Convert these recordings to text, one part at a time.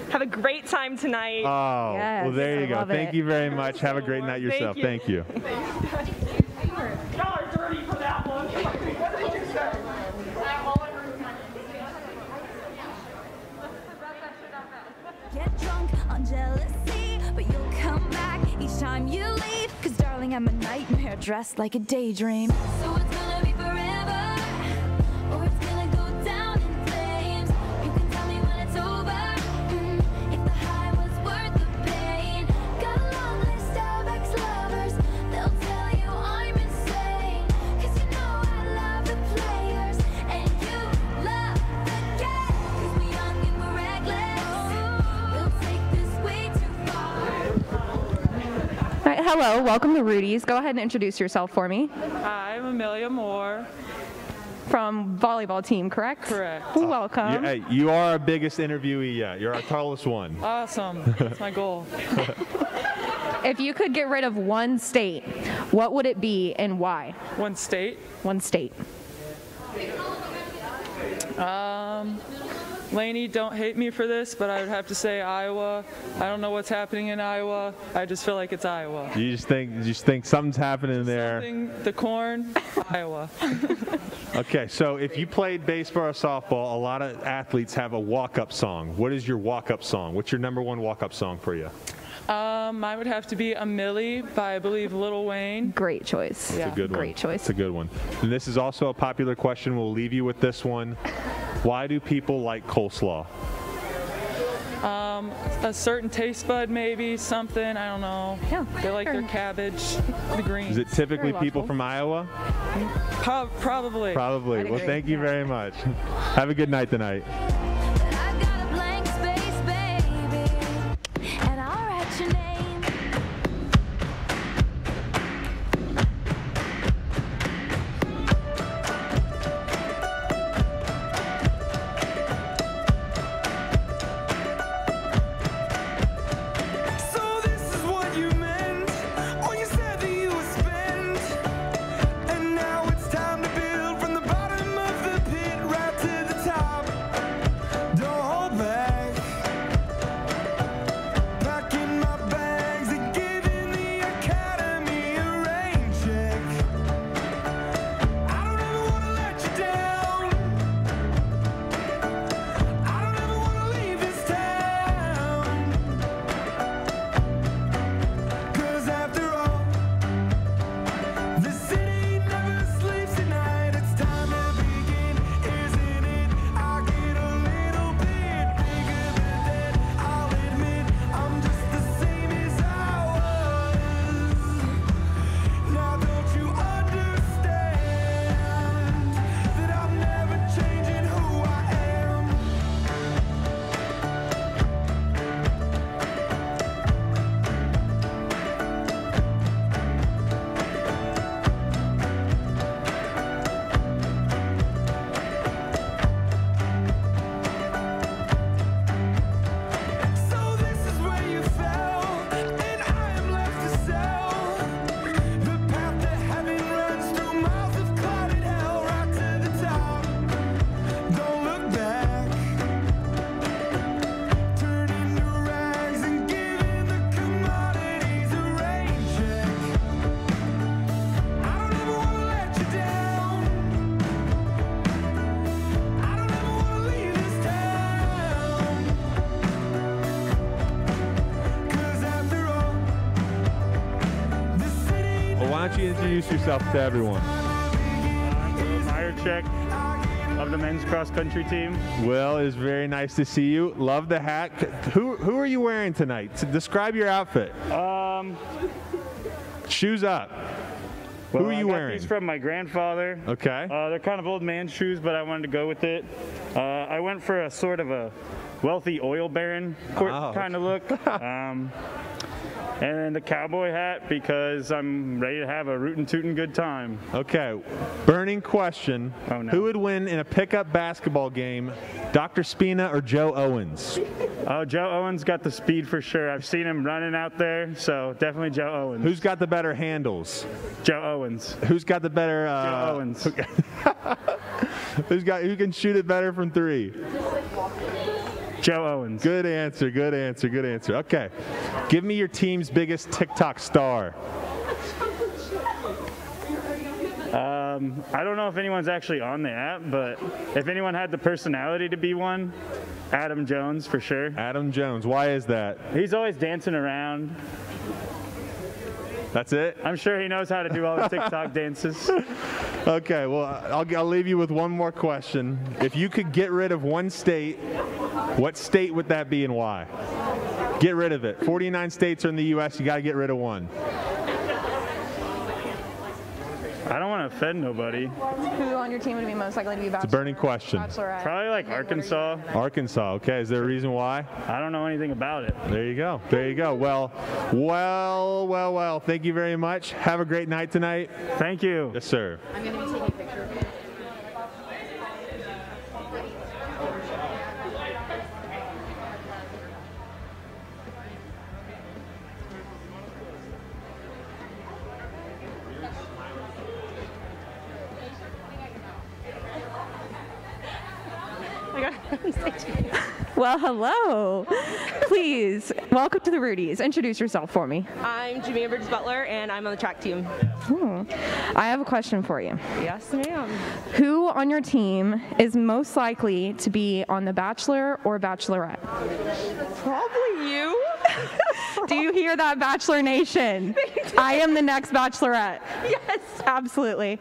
Have a great time tonight. Oh, yes, well, there you I go. love Thank it. you very much. Have a great night yourself. Thank you. Y'all are dirty for that one. What did you say? Get drunk on jealousy, but you'll come back each time you leave. Cause darling, I'm a nightmare dressed like a daydream. So it's gonna be forever, or it's gonna go down in flames. You can tell me when it's over, if the high was worth the pain. Got a long list of ex-lovers, they'll tell you I'm insane. Cause you know I love the players, and you love the game. Cause we're young and we're reckless, we'll take this way too far. All right, hello, welcome to Rudys. Go ahead and introduce yourself for me. Hi, I'm Amelia Moore. From volleyball team, correct? Correct. Welcome. Hey, you are our biggest interviewee yet. You're our tallest one. Awesome. That's my goal. If you could get rid of one state, what would it be and why? One state. One state. Lainey, don't hate me for this, but I would have to say Iowa. I don't know what's happening in Iowa. I just feel like it's Iowa. You just think something's happening there. The corn, Iowa. Okay, so if you played baseball or softball, a lot of athletes have a walk-up song. What is your walk-up song? What's your number one walk-up song for you? Mine would have to be A Millie by, I believe, Lil Wayne. Great choice. That's a good one. Great choice. It's a good one. And this is also a popular question. We'll leave you with this one. Why do people like coleslaw? A certain taste bud, maybe, something, I don't know. Yeah, They like sure. their cabbage, the greens. Is it typically Very people logical. from Iowa? Probably. Probably. I'd Well, agree. thank you very much. Have a good night tonight. I've got a blank space, baby, and I'll write your name. So this is what you meant when you said that you would spend. And now it's time to build from the bottom of the pit right to the top. Don't hold back. Packing my bags and giving the academy a rain check. I don't ever want to let you down. I don't ever want to leave this town. 'Cause after all, the city never sleeps at night. It's time to begin, isn't it? I get a little bit bigger than that. I'll admit I'm just the same as I was. Now don't you understand that I'm never changing who I am? So this is where you fell, and I am left to sell. The path to heaven runs through miles of clouded hell, right to the top. Don't look back. Turning to rags and giving the commodities a rain check. I don't ever want to let you down. I don't ever want to leave this town. 'Cause after all, the city Well, why don't you introduce yourself to everyone? Check of the men's cross country team. Will, it's very nice to see you. Love the hat. Who are you wearing tonight? Describe your outfit. Shoes up. Well, Who are you I got wearing? These from my grandfather. Okay. They're kind of old man shoes, but I wanted to go with it. I went for a sort of a wealthy oil baron Oh, kind of look. And then the cowboy hat because I'm ready to have a rootin' tootin' good time. Okay. Burning question. Oh, no. Who would win in a pickup basketball game, Dr. Spina or Joe Owens? Oh, Joe Owens got the speed for sure. I've seen him running out there, so definitely Joe Owens. Who's got the better handles? Joe Owens? Who's got the better? Joe Owens. Who can shoot it better from three? Joe Owens. Good answer, good answer, good answer. Okay. Give me your team's biggest TikTok star. I don't know if anyone's actually on the app, but if anyone had the personality to be one, Adam Jones for sure. Adam Jones. Why is that? He's always dancing around. That's it? I'm sure he knows how to do all the TikTok dances. Okay, well, I'll leave you with one more question. If you could get rid of one state, what state would that be and why? Get rid of it. 49 states are in the U.S. You got to get rid of one. I don't want to offend nobody. Who on your team would be most likely to be bachelor? It's a burning question. Bachelorette? Probably like Arkansas. Arkansas. Okay, is there a reason why? I don't know anything about it. There you go. There you go. Well. Thank you very much. Have a great night tonight. Thank you. Yes, sir. I'm going to be taking a picture of it. Well, hello. Please, welcome to the Rudys. Introduce yourself for me. I'm Jamia Bridges-Butler, and I'm on the track team. I have a question for you. Yes, ma'am. Who on your team is most likely to be on The Bachelor or Bachelorette? Probably you. Do you hear that, Bachelor Nation? I am the next Bachelorette. Yes. Absolutely.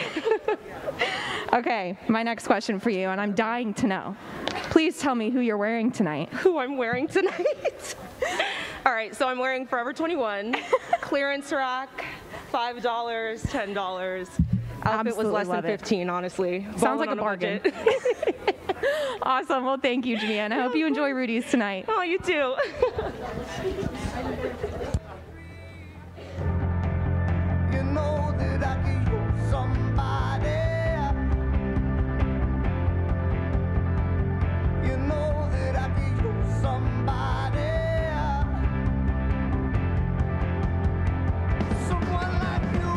Okay, my next question for you, and I'm dying to know. Please tell me who you're wearing tonight. Who I'm wearing tonight? All right, so I'm wearing Forever 21, clearance rack, $5, $10. Outfit was less than 15, honestly. Sounds like Balling a on bargain. budget. Awesome. Well, thank you, Jamia, and I hope you enjoy Rudys tonight. Oh, you too. You know that I could use somebody. You know that I could use somebody. Someone like you.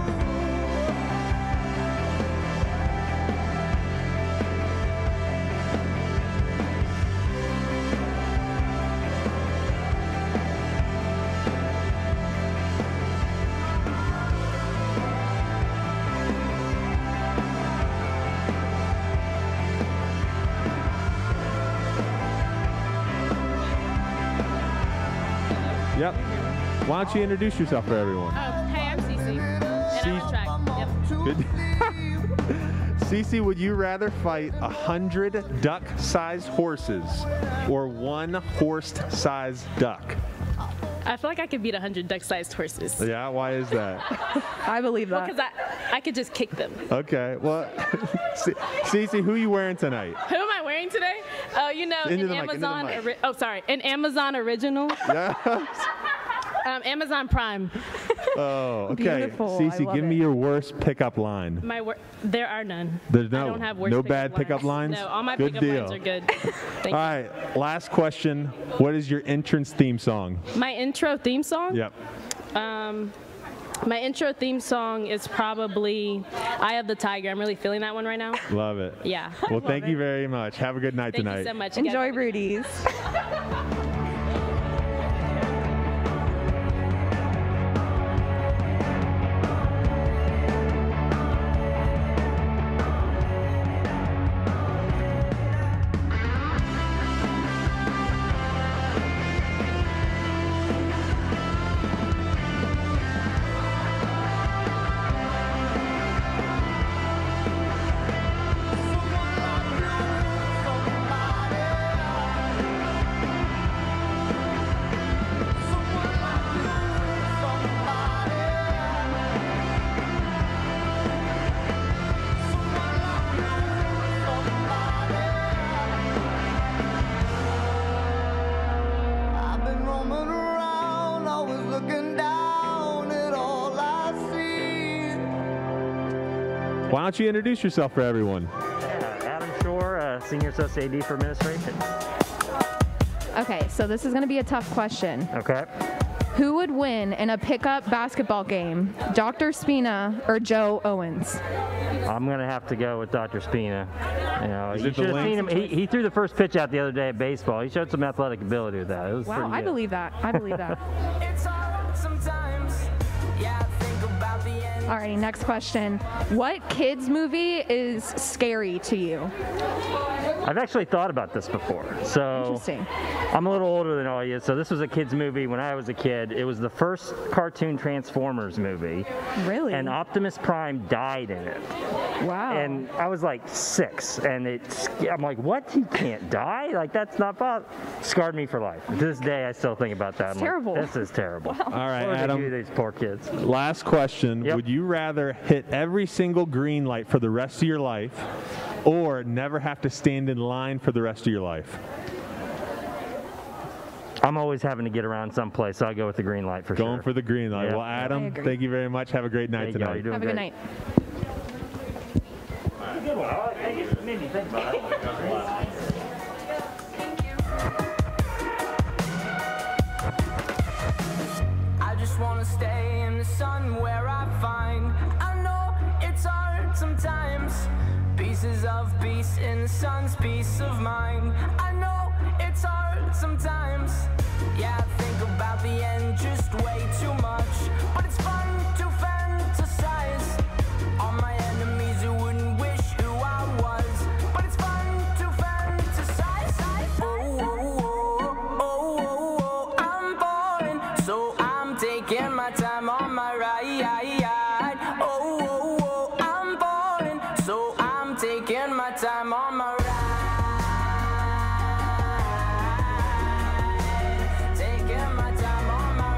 Yep. Why don't you introduce yourself for everyone? Hey, I'm Cece, and I'm on track. Yep. Good. Cece, would you rather fight 100 duck-sized horses or one horsed-sized duck? I feel like I could beat 100 duck-sized horses. Yeah, why is that? I believe that. Because I could just kick them. Okay, well, Cece, who are you wearing tonight? Who am I wearing today? Oh, you know, Into an the mic, into the Amazon. mic. An Amazon original. Yeah. Amazon Prime. Oh, okay. Beautiful. I Cece, love give me it. your worst pickup line. There are none. There's no, I don't have worse no pickup bad pickup lines? No, all my Good pickup deal. lines are good. Thank All right, last question. What is your entrance theme song? you. My intro theme song? Yep. My intro theme song is probably Eye of the Tiger. I'm really feeling that one right now. Love it. Yeah. Well, thank you very much. Have a good night Thank tonight. you so much. You guys Enjoy have a good- Rudys. I've been roaming around, always looking down at all I see. Why don't you introduce yourself for everyone? Adam Shore, Senior Associate AD for Administration. Okay, so this is going to be a tough question. Okay. Who would win in a pickup basketball game, Dr. Spina or Joe Owens? I'm going to have to go with Dr. Spina. You know, Is you it the should have seen him. length? He threw the first pitch out the other day at baseball. He showed some athletic ability with that. It was Wow, pretty I good. believe that. I believe that. It's hard sometimes. Yeah, I think about the end. Alrighty, next question. What kids movie is scary to you? I've actually thought about this before. So Interesting. I'm a little older than all you, so this was a kid's movie when I was a kid. It was the first cartoon Transformers movie. Really? And Optimus Prime died in it. Wow. And I was like 6, and I'm like, what? He can't die? Like, that's not possible. Scarred me for life. To this day, I still think about that. It's I'm like, terrible. this is terrible. All right, What do they Adam. do to these poor kids? Last question. Yep. Would you rather hit every single green light for the rest of your life or never have to stand in line for the rest of your life? I'm always having to get around someplace, so I go with the green light for sure. Going for the green light. Yeah. Well, Adam, I agree. thank you very much. Have a great night Thank you. tonight. You're doing Have a good great. night. Good one. I like it. Made me think about it. I just wanna stay in the sun where I find. I know it's hard sometimes. Pieces of peace in the sun's peace of mind. I know it's hard sometimes. Yeah, I think about the end just way too much. But it's fun to fantasize on my enemies who wouldn't wish who I was. But it's fun to fantasize. Oh, oh, oh, oh, oh, I'm falling, so I'm taking my time on my ride. Oh, oh, oh, I'm falling, so I'm taking my time on my ride. Taking my time on my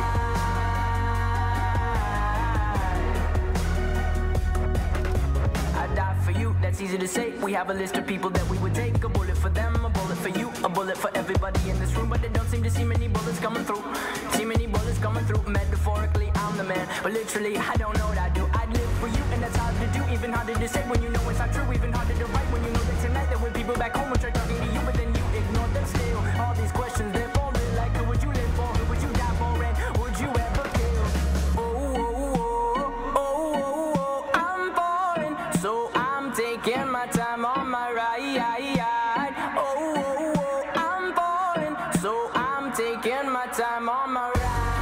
ride. I die for you, that's easy to say. We have a list of people that we would take. A bullet for them, a bullet for you, a bullet for everybody in this room. But they don't seem to see many bullets coming through. See many bullets coming through. Metaphorically, I'm the man, but literally, I don't know what I do. I'd live for you, and that's hard to do. Even harder to say when you know it's not true. Even harder to write when you know that tonight there were people back home who tried talking to you, but then you ignored them still. All these questions, they're falling like, who would you live for? Who would you die for? And would you ever kill? Oh, oh, oh, oh, oh, I'm falling, so I'm taking my time on my ride. Oh, oh, oh, I'm falling, so I'm taking my time on my ride.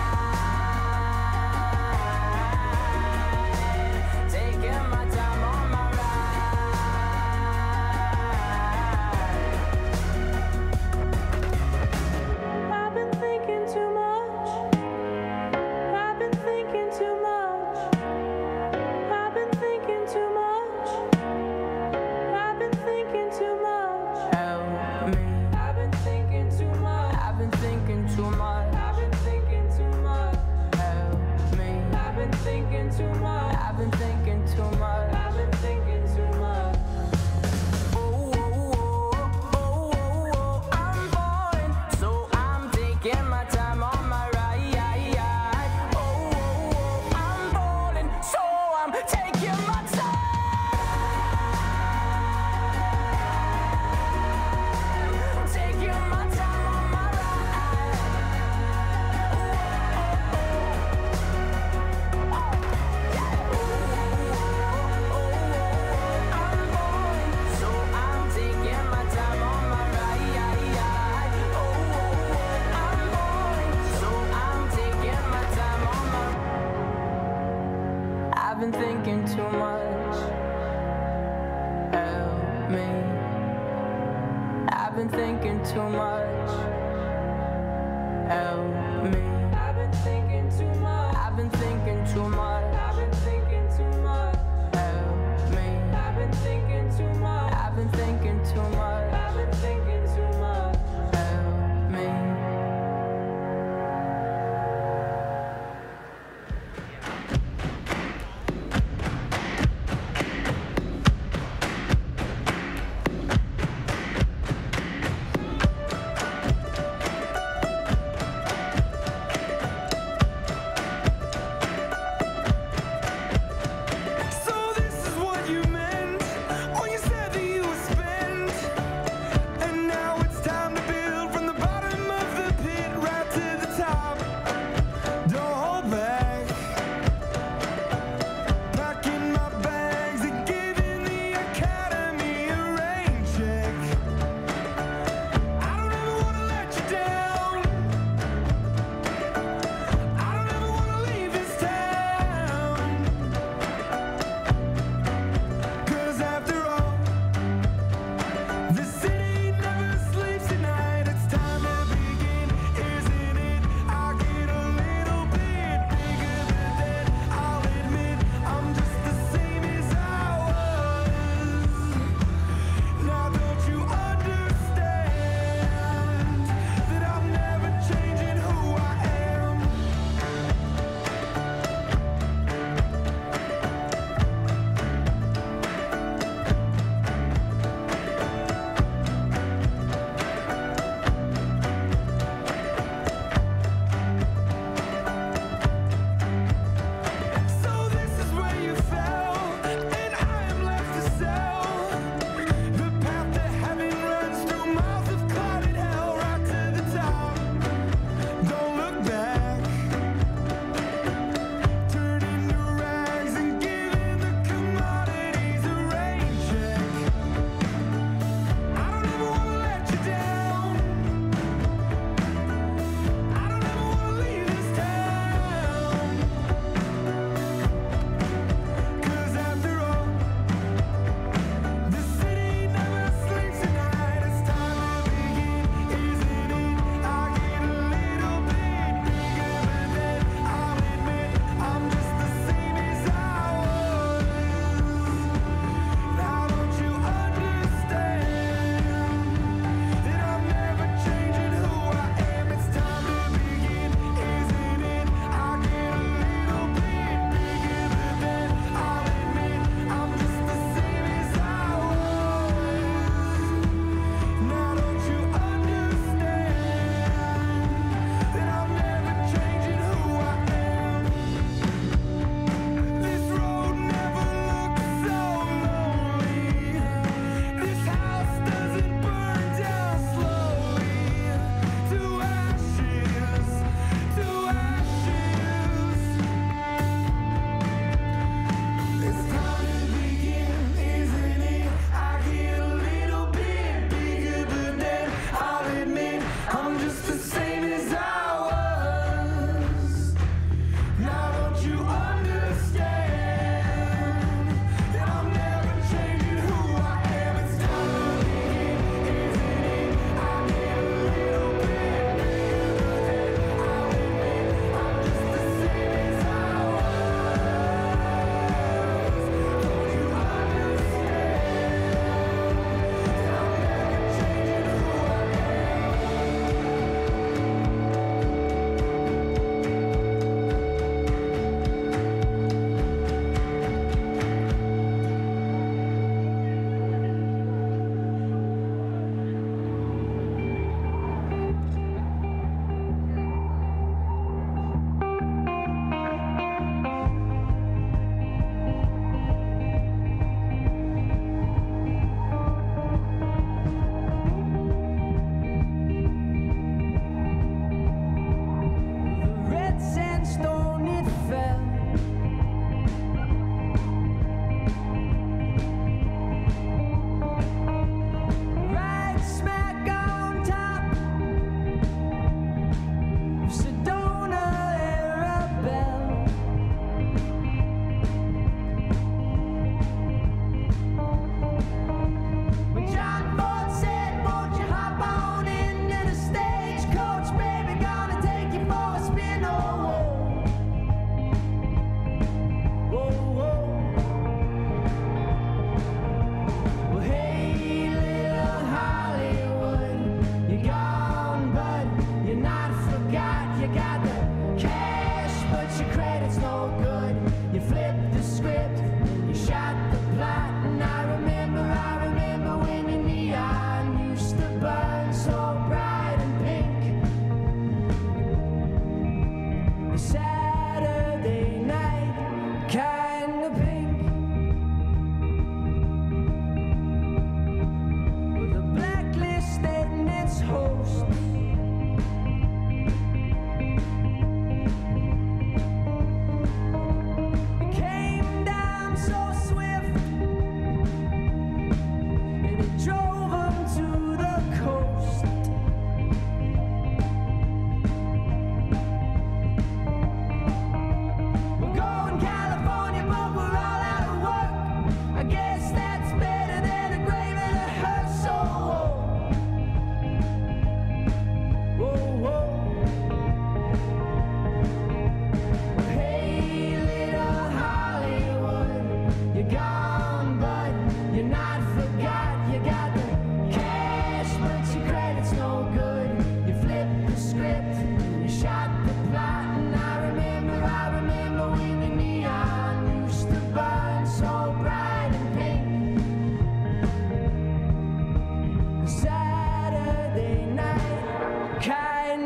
Taking my time on my ride. I've been thinking too much. I've been thinking too much. I've been thinking too much. I've been thinking too much. Help me. I've been thinking too much. I've been thinking too much. I've been thinking too much. Help me. I've been thinking too much. I've been thinking too much. I've been thinking too much. Oh, oh, oh, oh, oh, oh, I'm falling, so I'm taking my time on my ride. Oh, oh, oh, I'm falling, so I'm taking my time. Taking my time on my ride. I'm falling, so I'm taking my time on my ride. Oh, I'm falling, so I'm taking my time on my. I've been thinking too much. Help me. I've been thinking too much. Help me. I've been thinking too much. I've been thinking too much. I've been thinking too much. Help me. I've been thinking too much. I've been thinking too much. I've been thinking too much. Help me.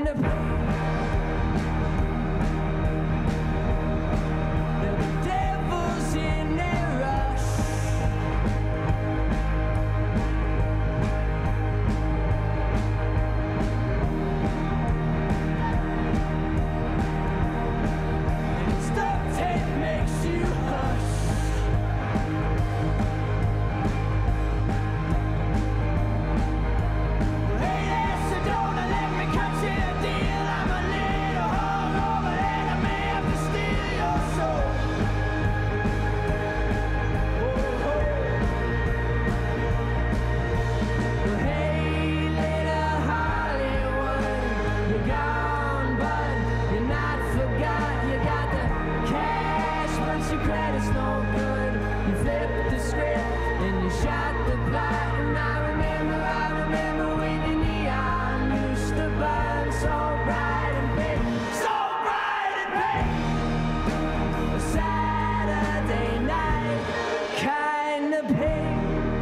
kind of pain. The devil's in a rush. And stuff tape makes you hush. Hey there, so don't let me cut you a deal. I'm a little hungover and I may have to steal your soul. Hey, little Hollywood, you're gone, but you're not forgot. You got the cash, but your credit's no good. You flipped the script and you shot the plot. And I remember when your neon used to burn so bright and big, so bright and big. A Saturday night kind of pain.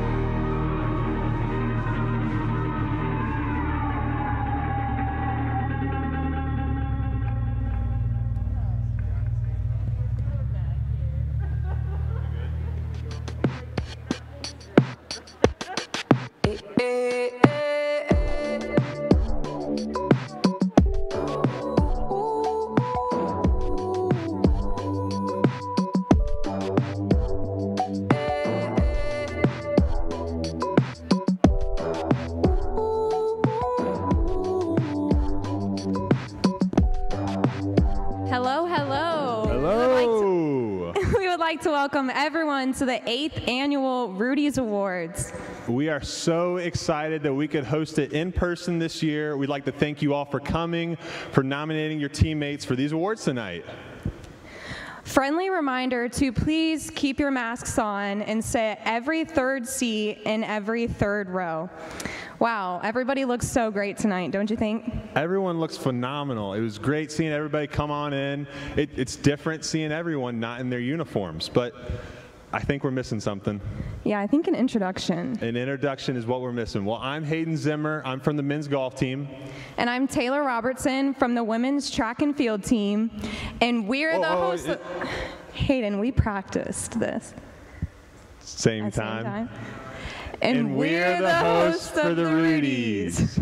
Hello, hello. Hello. We would like to welcome everyone to the 8th annual Rudys Awards. We are so excited that we could host it in person this year. We'd like to thank you all for coming, for nominating your teammates for these awards tonight. Friendly reminder to please keep your masks on and sit every third seat in every third row. Wow, everybody looks so great tonight, don't you think? Everyone looks phenomenal. It was great seeing everybody come on in. It's different seeing everyone not in their uniforms, but I think we're missing something. Yeah, I think an introduction. An introduction is what we're missing. Well, I'm Hayden Zimmer. I'm from the men's golf team. And I'm Taylor Robertson from the women's track and field team. And we're the hosts. Hayden, we practiced this. Same time. And we're the hosts of the Rudys.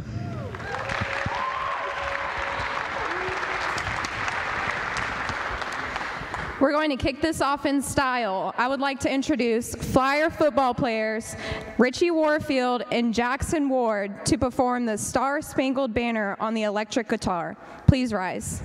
We're going to kick this off in style. I would like to introduce Flyer football players Richie Warfield and Jackson Ward to perform the Star Spangled Banner on the electric guitar. Please rise.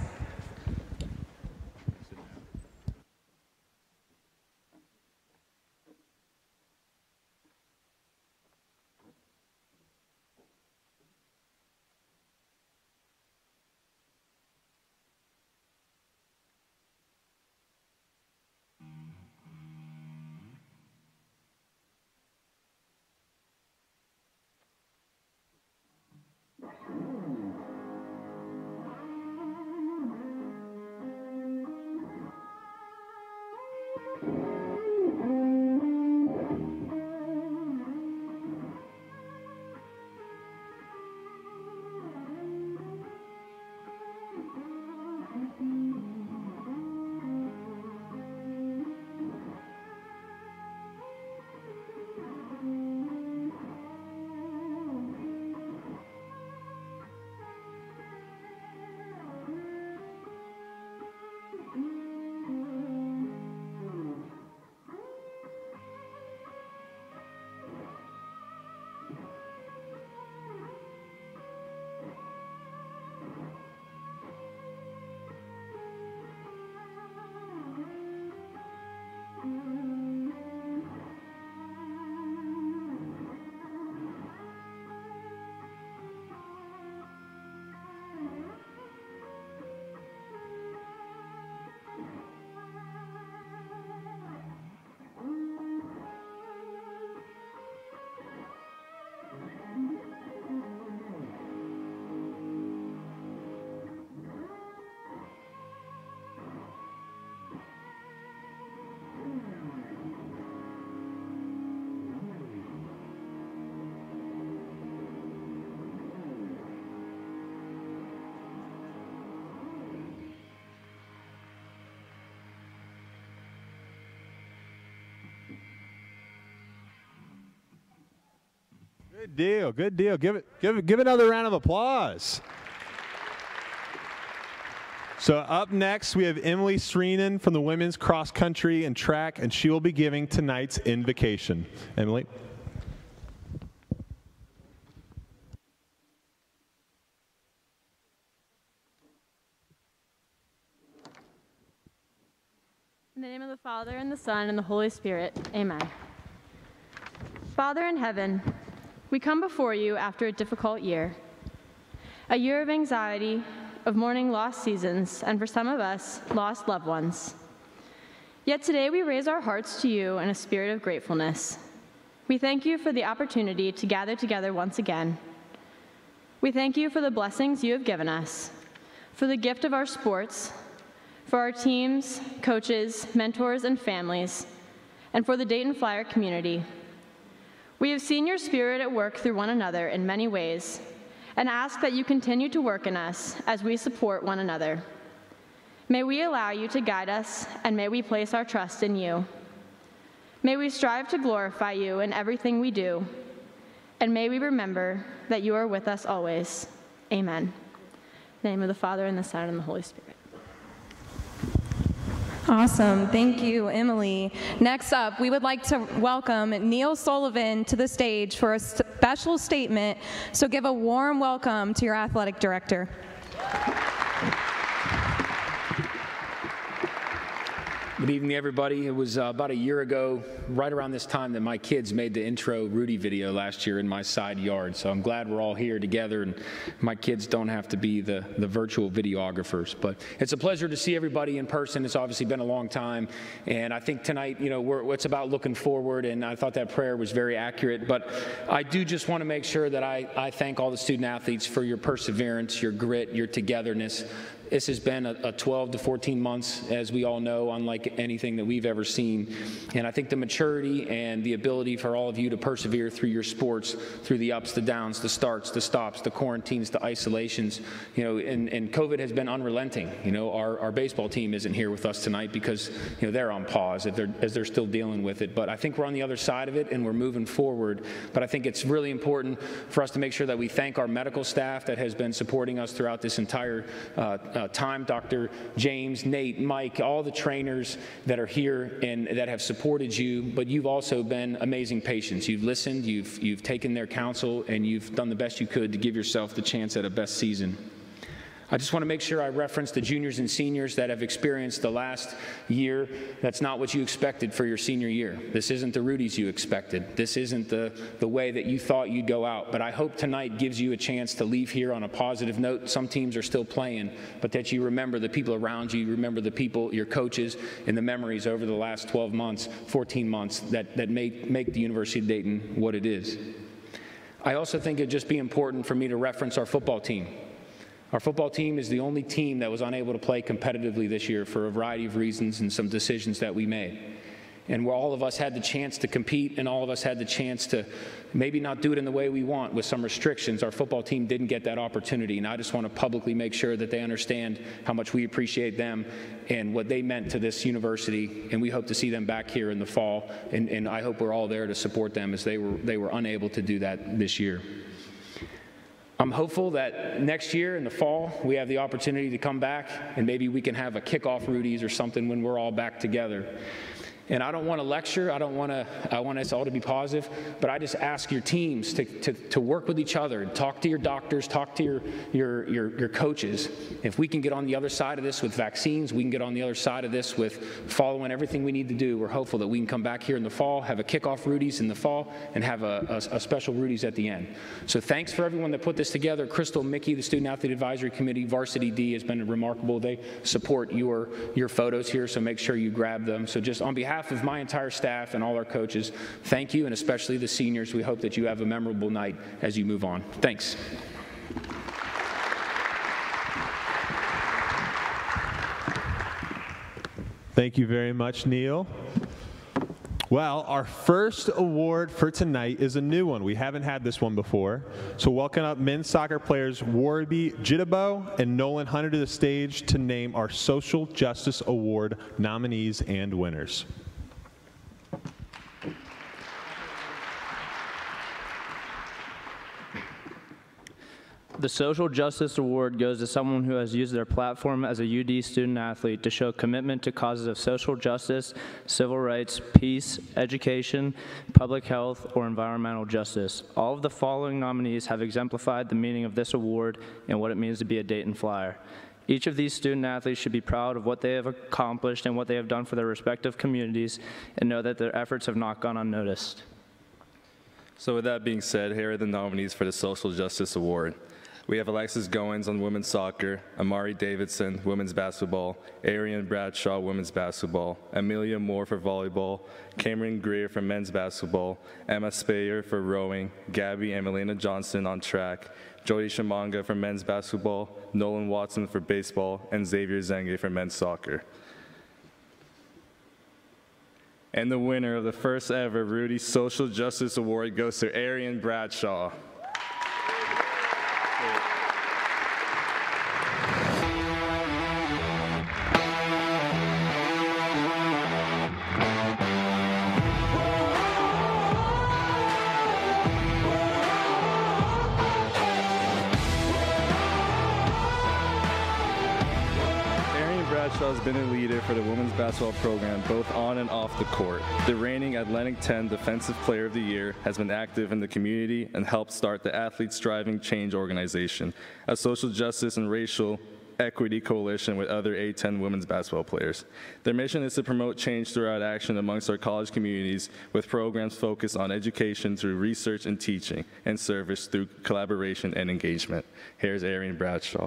Good deal, good deal. Give another round of applause. So up next, we have Emily Sreenan from the women's cross country and track, and she will be giving tonight's invocation. Emily. In the name of the Father, and the Son, and the Holy Spirit, amen. Father in heaven, we come before you after a difficult year. A year of anxiety, of mourning lost seasons, and for some of us, lost loved ones. Yet today we raise our hearts to you in a spirit of gratefulness. We thank you for the opportunity to gather together once again. We thank you for the blessings you have given us, for the gift of our sports, for our teams, coaches, mentors, and families, and for the Dayton Flyer community. We have seen your spirit at work through one another in many ways, and ask that you continue to work in us as we support one another. May we allow you to guide us, and may we place our trust in you. May we strive to glorify you in everything we do, and may we remember that you are with us always. Amen. In the name of the Father, and the Son, and the Holy Spirit. Awesome. Thank you, Emily. Next up, we would like to welcome Neil Sullivan to the stage for a special statement. So give a warm welcome to your athletic director. Good evening, everybody. It was about a year ago, right around this time, that my kids made the intro Rudy video last year in my side yard. So I'm glad we're all here together, and my kids don't have to be the virtual videographers. But it's a pleasure to see everybody in person. It's obviously been a long time, and I think tonight, you know, it's about looking forward, and I thought that prayer was very accurate. But I do just want to make sure that I thank all the student athletes for your perseverance, your grit, your togetherness. This has been a 12 to 14 months, as we all know, unlike anything that we've ever seen. And I think the maturity and the ability for all of you to persevere through your sports, through the ups, the downs, the starts, the stops, the quarantines, the isolations, you know, and COVID has been unrelenting. You know, our baseball team isn't here with us tonight because, you know, they're on pause as they're still dealing with it. But I think we're on the other side of it, and we're moving forward. But I think it's really important for us to make sure that we thank our medical staff that has been supporting us throughout this entire time. Dr. James, Nate, Mike, all the trainers that are here and that have supported you, but you've also been amazing patients. You've listened, you've taken their counsel, and you've done the best you could to give yourself the chance at a best season. I just want to make sure I reference the juniors and seniors that have experienced the last year. That's not what you expected for your senior year. This isn't the Rudys you expected. This isn't the way that you thought you'd go out. But I hope tonight gives you a chance to leave here on a positive note. Some teams are still playing, but that you remember the people around you, remember the people, your coaches, and the memories over the last 12 months, 14 months that make the University of Dayton what it is. I also think it'd just be important for me to reference our football team. Our football team is the only team that was unable to play competitively this year for a variety of reasons and some decisions that we made. And where all of us had the chance to compete and all of us had the chance to maybe not do it in the way we want with some restrictions, our football team didn't get that opportunity. And I just want to publicly make sure that they understand how much we appreciate them and what they meant to this university. And we hope to see them back here in the fall. And I hope we're all there to support them, as they were unable to do that this year. I'm hopeful that next year in the fall we have the opportunity to come back and maybe we can have a kickoff Rudys or something when we're all back together. And I don't want to lecture, I want us all to be positive, but I just ask your teams to work with each other, talk to your doctors, talk to your coaches. If we can get on the other side of this with vaccines, we can get on the other side of this with following everything we need to do. We're hopeful that we can come back here in the fall, have a kickoff Rudys in the fall, and have a special Rudys at the end. So thanks for everyone that put this together. Crystal, Mickey, the Student Athlete Advisory Committee, Varsity D has been remarkable. They support your photos here, so make sure you grab them. So just on behalf of my entire staff and all our coaches, thank you, and especially the seniors. We hope that you have a memorable night as you move on. Thanks. Thank you very much, Neil. Well, our first award for tonight is a new one. We haven't had this one before. So welcome up men's soccer players Warby Jitabo and Nolan Hunter to the stage to name our Social Justice Award nominees and winners. The Social Justice Award goes to someone who has used their platform as a UD student athlete to show commitment to causes of social justice, civil rights, peace, education, public health, or environmental justice. All of the following nominees have exemplified the meaning of this award and what it means to be a Dayton Flyer. Each of these student athletes should be proud of what they have accomplished and what they have done for their respective communities, and know that their efforts have not gone unnoticed. So with that being said, here are the nominees for the Social Justice Award. We have Alexis Goins on women's soccer, Amari Davidson, women's basketball, Arian Bradshaw, women's basketball, Amelia Moore for volleyball, Cameron Greer for men's basketball, Emma Spayer for rowing, Gabby and Melina Johnson on track, Jody Shamanga for men's basketball, Nolan Watson for baseball, and Xavier Zenge for men's soccer. And the winner of the first ever Rudys Social Justice Award goes to Arian Bradshaw. Bradshaw has been a leader for the women's basketball program both on and off the court. The reigning Atlantic 10 Defensive Player of the Year, has been active in the community and helped start the Athletes Driving Change organization, a social justice and racial equity coalition with other A10 women's basketball players. Their mission is to promote change throughout action amongst our college communities with programs focused on education through research and teaching, and service through collaboration and engagement. Here's Arian Bradshaw.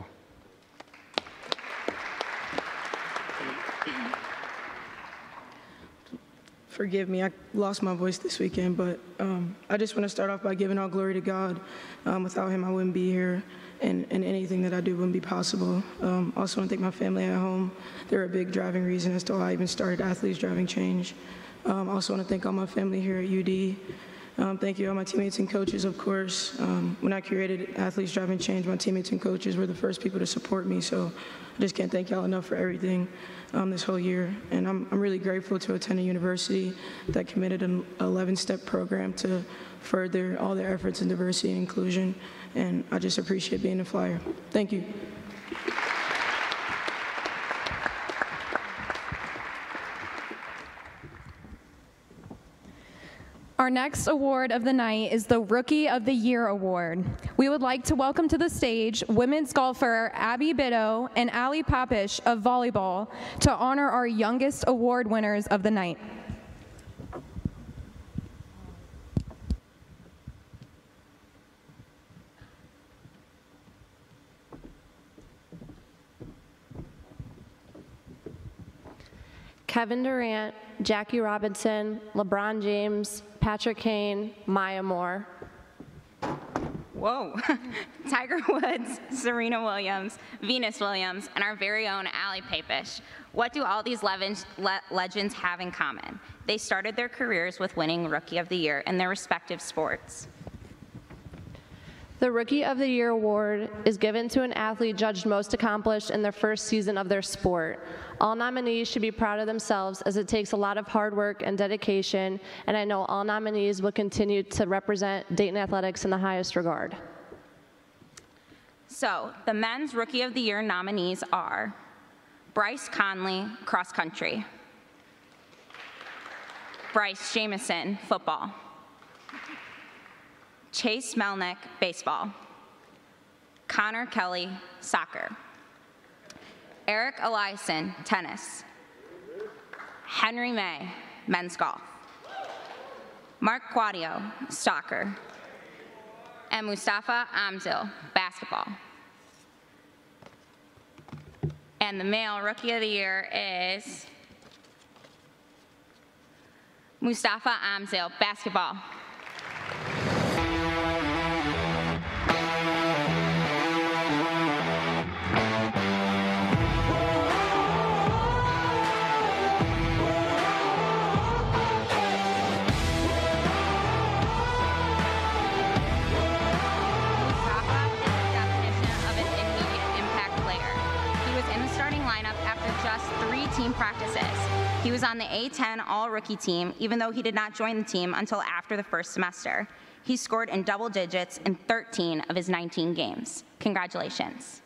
Forgive me, I lost my voice this weekend, but I just want to start off by giving all glory to God. Without him, I wouldn't be here, and anything that I do wouldn't be possible. Also want to thank my family at home. They're a big driving reason as to why I even started Athletes Driving Change. Also want to thank all my family here at UD. Thank you all my teammates and coaches, of course. When I created Athletes Driving Change, my teammates and coaches were the first people to support me, so I just can't thank y'all enough for everything this whole year. And I'm really grateful to attend a university that committed an 11-step program to further all their efforts in diversity and inclusion, and I just appreciate being a Flyer. Thank you. Our next award of the night is the Rookie of the Year Award. We would like to welcome to the stage women's golfer Abby Bitto and Allie Papish of volleyball to honor our youngest award winners of the night. Kevin Durant, Jackie Robinson, LeBron James, Patrick Kane, Maya Moore. Whoa. Tiger Woods, Serena Williams, Venus Williams, and our very own Allie Papish. What do all these legends have in common? They started their careers with winning Rookie of the Year in their respective sports. The Rookie of the Year award is given to an athlete judged most accomplished in their first season of their sport. All nominees should be proud of themselves, as it takes a lot of hard work and dedication, and I know all nominees will continue to represent Dayton Athletics in the highest regard. So, the men's Rookie of the Year nominees are Bryce Conley, cross country; Bryce Jamison, football; Chase Melnick, baseball; Connor Kelly, soccer; Eric Eliason, tennis; Henry May, men's golf; Mark Quadio, soccer; and Mustafa Amzil, basketball. And the male Rookie of the Year is Mustafa Amzil, basketball. Team practices. He was on the A10 All-Rookie team, even though he did not join the team until after the first semester. He scored in double digits in 13 of his 19 games. Congratulations.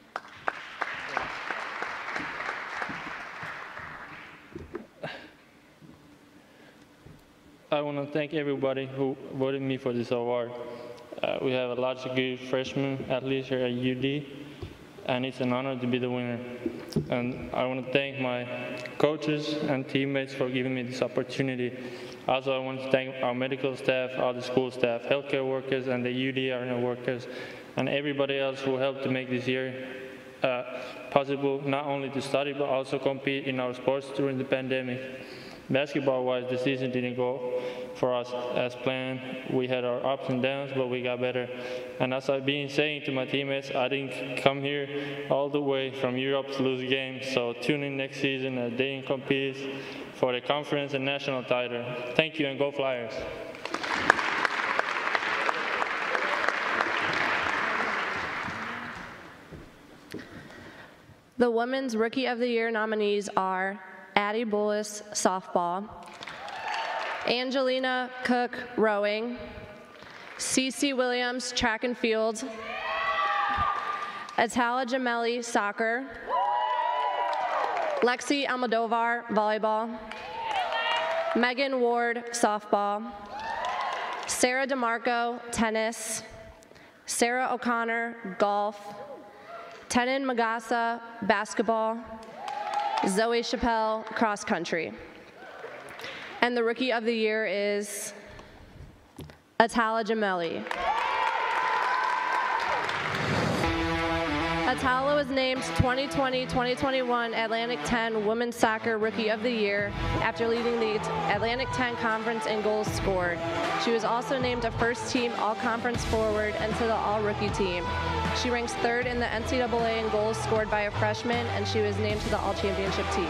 I want to thank everybody who voted me for this award. We have a lot of good freshman athletes here at UD, and it's an honor to be the winner. And I want to thank my coaches and teammates for giving me this opportunity. Also, I want to thank our medical staff, all the school staff, healthcare workers, and the UD arena workers, and everybody else who helped to make this year possible, not only to study, but also compete in our sports during the pandemic. Basketball-wise, the season didn't go for us as planned. We had our ups and downs, but we got better. And as I've been saying to my teammates, I didn't come here all the way from Europe to lose games. So tune in next season as Dayton competes for the conference and national title. Thank you, and go Flyers. The Women's Rookie of the Year nominees are Addie Bullis, softball, Angelina Cook, rowing, Cece Williams, track and field, Atala Gemelli, soccer, Lexi Almodovar, volleyball, Megan Ward, softball, Sarah DeMarco, tennis, Sarah O'Connor, golf, Tenon Magassa, basketball, Zoe Chappelle, cross country. And the Rookie of the Year is Atala Gemelli. Atala was named 2020-2021 Atlantic 10 Women's Soccer Rookie of the Year after leading the Atlantic 10 Conference in goals scored. She was also named a first-team All-Conference forward and to the All-Rookie team. She ranks third in the NCAA in goals scored by a freshman, and she was named to the All-Championship team.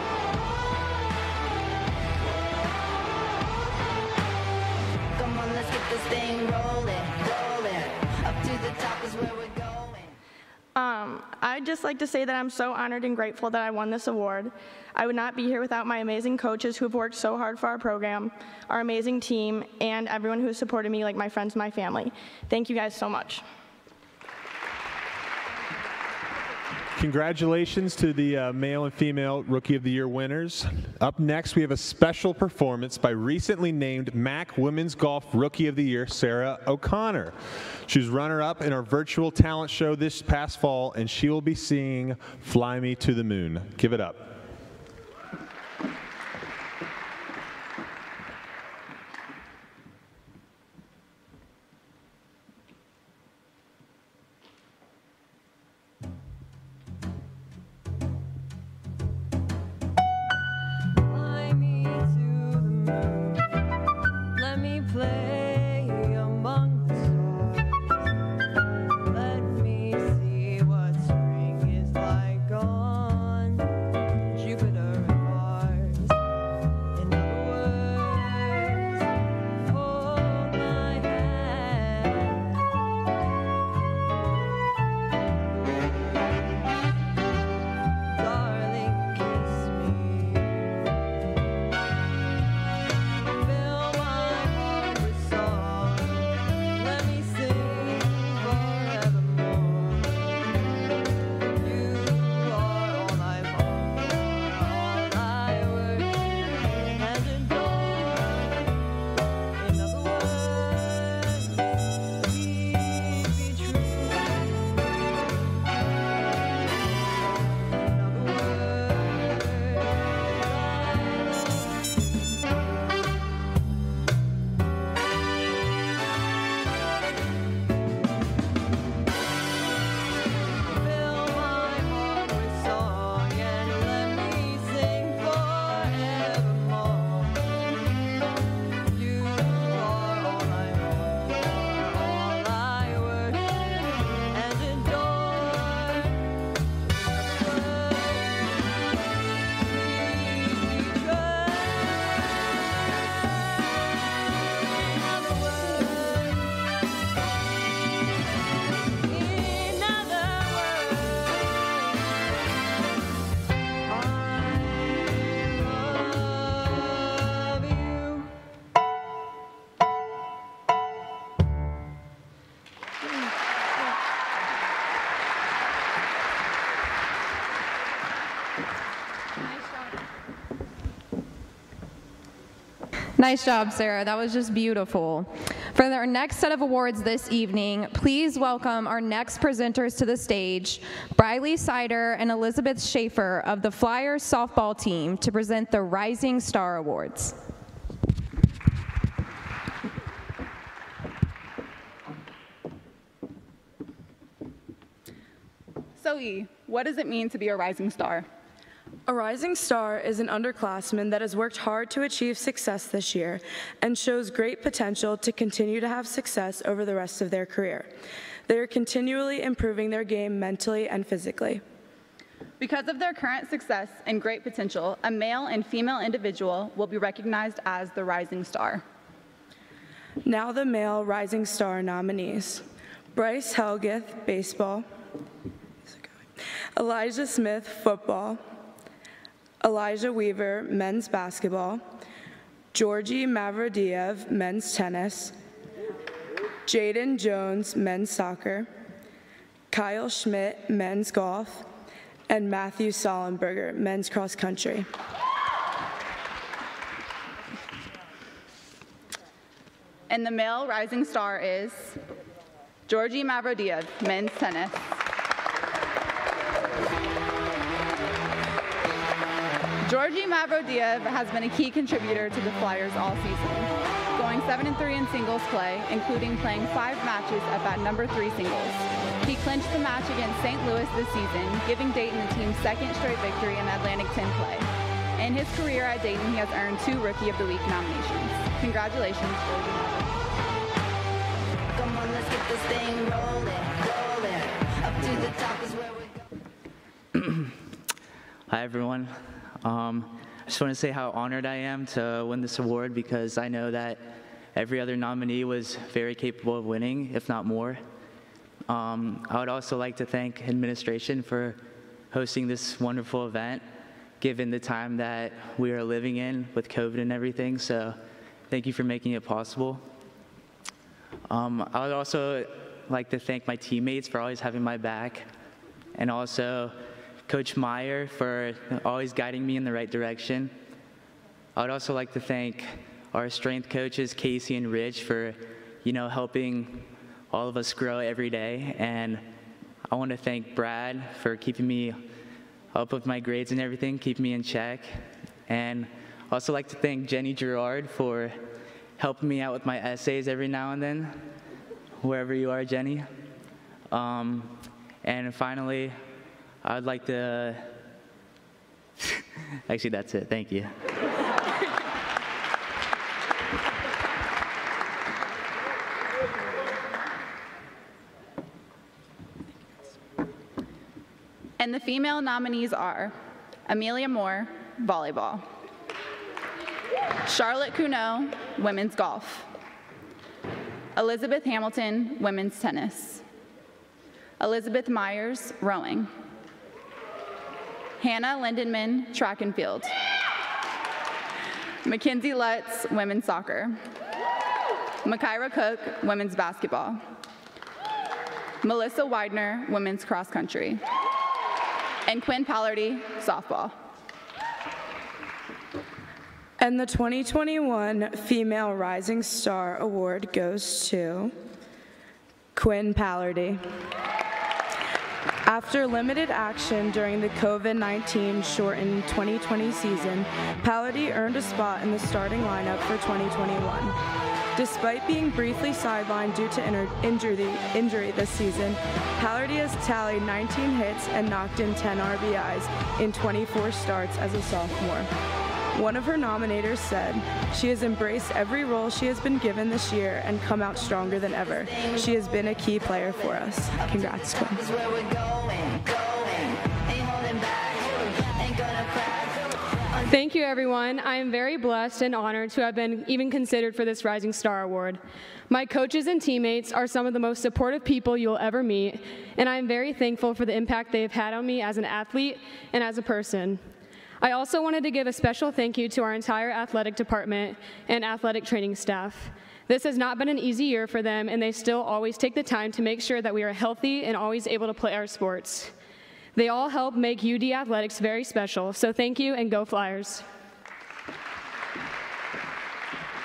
Come on, let's get this thing rolling, rolling. Up to the top is where we're going. I'd just like to say that I'm so honored and grateful that I won this award. I would not be here without my amazing coaches who have worked so hard for our program, our amazing team, and everyone who has supported me, like my friends and my family. Thank you guys so much. Congratulations to the male and female Rookie of the Year winners. Up next, we have a special performance by recently named MAC Women's Golf Rookie of the Year, Sarah O'Connor. She was runner-up in our virtual talent show this past fall, and she will be singing Fly Me to the Moon. Give it up. Play among the stars. Let me see what spring is like on Nice job, Sarah. That was just beautiful. For our next set of awards this evening, please welcome our next presenters to the stage, Briley Sider and Elizabeth Schaefer of the Flyers softball team to present the Rising Star Awards. So E, what does it mean to be a rising star? A rising star is an underclassman that has worked hard to achieve success this year and shows great potential to continue to have success over the rest of their career. They are continually improving their game mentally and physically. Because of their current success and great potential, a male and female individual will be recognized as the rising star. Now the male rising star nominees: Bryce Helgeth, baseball; Elijah Smith, football; Elijah Weaver, men's basketball; Georgi Mavrodiev, men's tennis; Jaden Jones, men's soccer; Kyle Schmidt, men's golf; and Matthew Sollenberger, men's cross country. And the male rising star is Georgi Mavrodiev, men's tennis. Georgi Mavrodiev has been a key contributor to the Flyers all season, going 7-3 in singles play, including playing 5 matches at that number 3 singles. He clinched the match against St. Louis this season, giving Dayton the team's 2nd straight victory in Atlantic 10 play. In his career at Dayton, he has earned 2 Rookie of the Week nominations. Congratulations, Georgi Mavrodiev. Come on, let's get this thing rolling, rolling. Up to the top is where we're going. Hi, everyone. I just want to say how honored I am to win this award because I know that every other nominee was very capable of winning, if not more. I would also like to thank administration for hosting this wonderful event, given the time that we are living in with COVID and everything, so thank you for making it possible. I would also like to thank my teammates for always having my back, and also Coach Meyer for always guiding me in the right direction. I would also like to thank our strength coaches, Casey and Rich, for, helping all of us grow every day. And I want to thank Brad for keeping me up with my grades and everything, keeping me in check. And I also like to thank Jenny Gerard for helping me out with my essays every now and then, wherever you are, Jenny. And finally, I'd like to, actually that's it, thank you. And the female nominees are Amelia Moore, volleyball; Charlotte Cuneau, women's golf; Elizabeth Hamilton, women's tennis; Elizabeth Myers, rowing; Hannah Lindenman, track and field; Mackenzie Lutz, women's soccer; Makaira Cook, women's basketball; Melissa Widener, women's cross country; and Quinn Pallardy, softball. And the 2021 Female Rising Star Award goes to Quinn Pallardy. After limited action during the COVID-19 shortened 2020 season, Pallardy earned a spot in the starting lineup for 2021. Despite being briefly sidelined due to injury this season, Pallardy has tallied 19 hits and knocked in 10 RBIs in 24 starts as a sophomore. One of her nominators said, "She has embraced every role she has been given this year and come out stronger than ever. She has been a key player for us." Congrats, Quinn. Thank you, everyone. I am very blessed and honored to have been even considered for this Rising Star Award. My coaches and teammates are some of the most supportive people you will ever meet, and I am very thankful for the impact they have had on me as an athlete and as a person. I also wanted to give a special thank you to our entire athletic department and athletic training staff. This has not been an easy year for them, and they still always take the time to make sure that we are healthy and always able to play our sports. They all help make UD athletics very special, so thank you and go Flyers.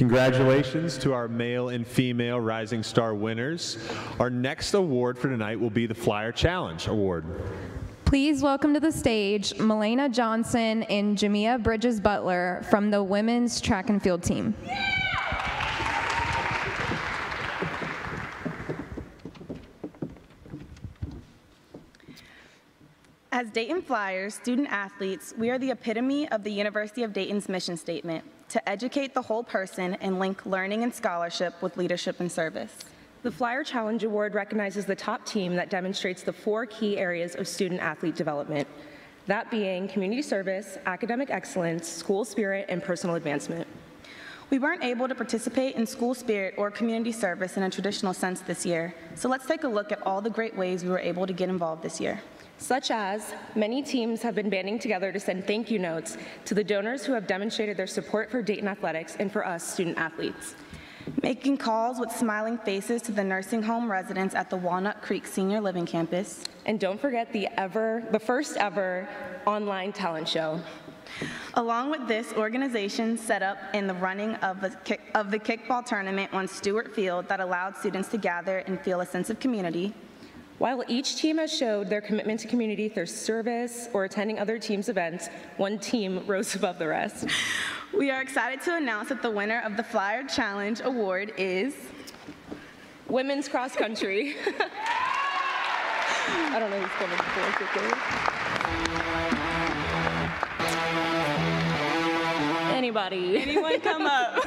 Congratulations to our male and female Rising Star winners. Our next award for tonight will be the Flyer Challenge Award. Please welcome to the stage Melena Johnson and Jamia Bridges Butler from the women's track and field team. As Dayton Flyers student athletes, we are the epitome of the University of Dayton's mission statement, to educate the whole person and link learning and scholarship with leadership and service. The Flyer Challenge Award recognizes the top team that demonstrates the 4 key areas of student-athlete development, that being community service, academic excellence, school spirit, and personal advancement. We weren't able to participate in school spirit or community service in a traditional sense this year, so let's take a look at all the great ways we were able to get involved this year. Such as, many teams have been banding together to send thank you notes to the donors who have demonstrated their support for Dayton athletics and for us student athletes. Making calls with smiling faces to the nursing home residents at the Walnut Creek Senior Living Campus. And don't forget the first ever online talent show. Along with this, organization set up in the running of the kickball tournament on Stewart Field that allowed students to gather and feel a sense of community. While each team has showed their commitment to community through service or attending other teams' events, one team rose above the rest. We are excited to announce that the winner of the Flyer Challenge Award is women's cross country. I don't know who's coming before. Anybody? Anyone come up?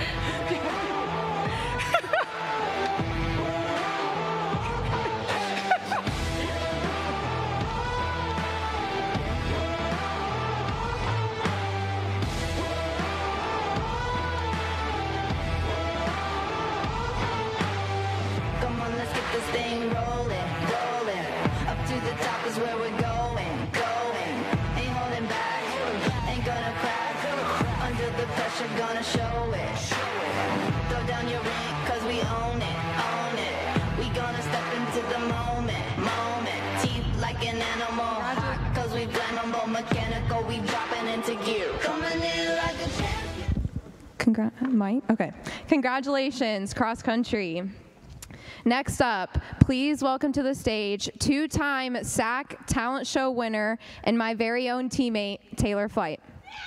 Where we're going. Ain't holding back, ain't gonna crack. Under the pressure, gonna show it. Throw down your ring, cause we own it. We gonna step into the moment. Teeth like an animal, hot, cause we flammable, mechanical, we dropping into gear. Coming in like a champion. Mike? Okay. Congratulations, cross country. Next up, please welcome to the stage 2-time SAC Talent Show winner and my very own teammate, Taylor Flight.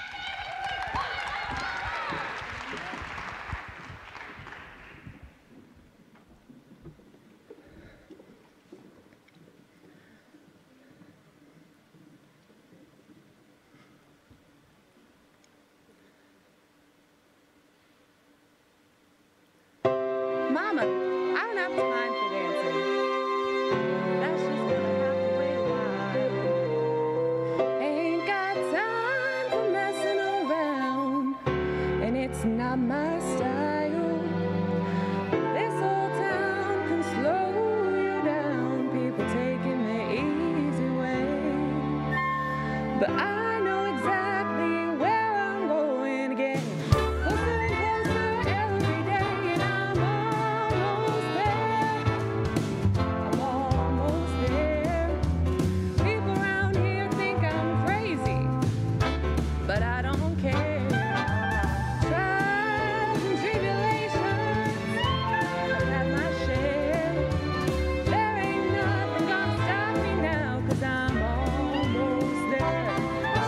Mama, I don't have time for dancing. That's just gonna have to wait a while. Ain't got time for messing around, and it's not my style. This old town can slow you down, people taking the easy way. But I know exactly where I'm going again. Closer and closer every day, and I'm almost there. I'm almost there. People around here think I'm crazy, but I don't care. Trials and tribulations, I've had my share. There ain't nothing gonna stop me now, 'cause I'm almost there.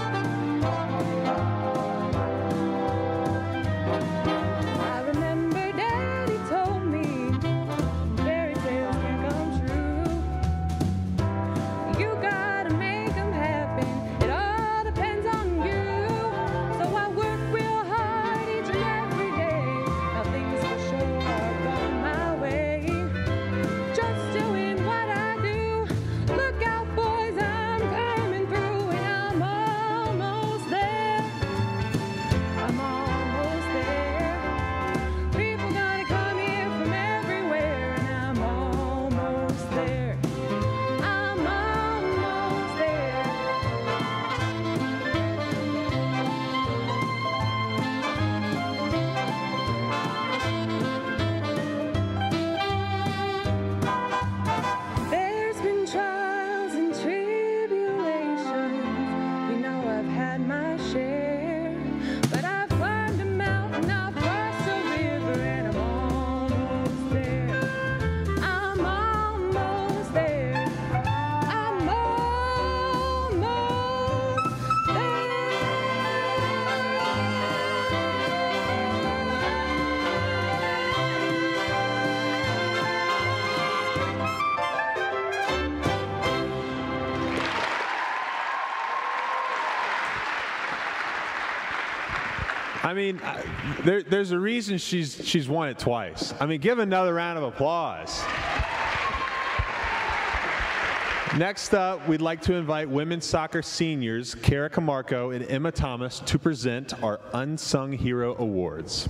mean, there's a reason she's won it twice. I mean, give another round of applause. Next up, we'd like to invite women's soccer seniors Kara Camarco and Emma Thomas to present our Unsung Hero Awards.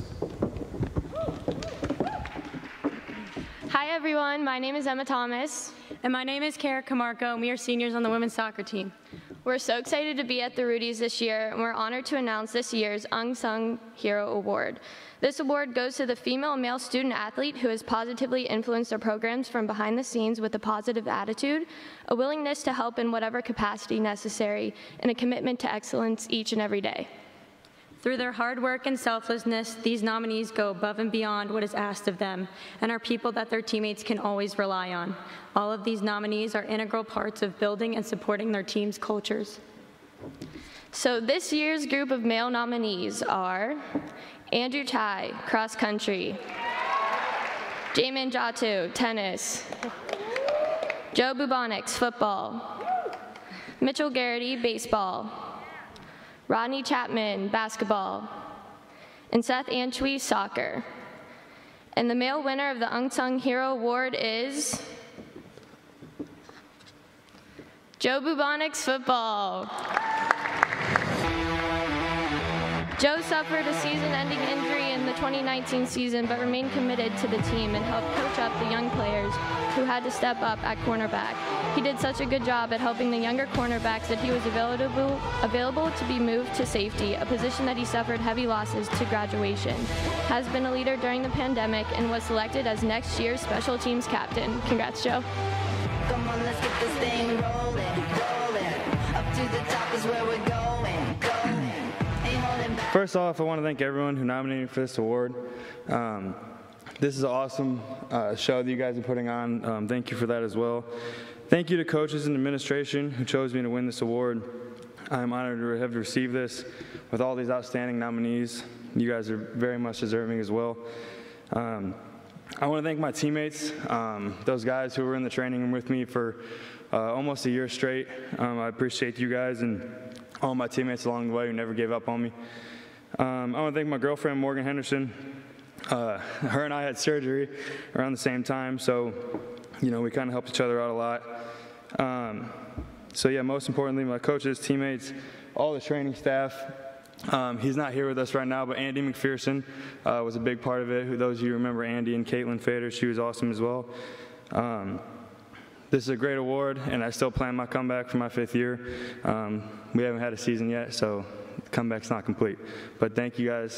Hi everyone, my name is Emma Thomas. And my name is Kara Camarco, and we are seniors on the women's soccer team. We're so excited to be at the Rudys this year, and we're honored to announce this year's Unsung Hero Award. This award goes to the female and male student athlete who has positively influenced our programs from behind the scenes with a positive attitude, a willingness to help in whatever capacity necessary, and a commitment to excellence each and every day. Through their hard work and selflessness, these nominees go above and beyond what is asked of them and are people that their teammates can always rely on. All of these nominees are integral parts of building and supporting their team's cultures. So this year's group of male nominees are Andrew Tai, cross country, Jamin Jatu, tennis, Joe Bubonics, football, Mitchell Garrity, baseball, Rodney Chapman, basketball, and Seth Antwi, soccer. And the male winner of the Unsung Hero Award is Joe Bubonics, football. Joe suffered a season-ending injury in the 2019 season, but remained committed to the team and helped coach up the young players who had to step up at cornerback. He did such a good job at helping the younger cornerbacks that he was available to be moved to safety, a position that he suffered heavy losses to graduation. Has been a leader during the pandemic and was selected as next year's special teams captain. Congrats, Joe. Come on, let's get this thing rolling, rolling. Up to the top is where we're going, going. Ain't holding back. First off, I want to thank everyone who nominated me for this award. This is an awesome show that you guys are putting on. Thank you for that as well. Thank you to coaches and administration who chose me to win this award. I'm honored to have received this with all these outstanding nominees. You guys are very much deserving as well. I want to thank my teammates, those guys who were in the training room with me for almost a year straight. I appreciate you guys and all my teammates along the way who never gave up on me. I want to thank my girlfriend, Morgan Henderson. Her and I had surgery around the same time, so we kind of helped each other out a lot. So yeah, most importantly, my coaches, teammates, all the training staff. He's not here with us right now, but Andy McPherson was a big part of it. Those of you who remember Andy and Caitlin Fader, she was awesome as well. This is a great award, and I still plan my comeback for my 5th year. We haven't had a season yet, so the comeback's not complete. But thank you guys.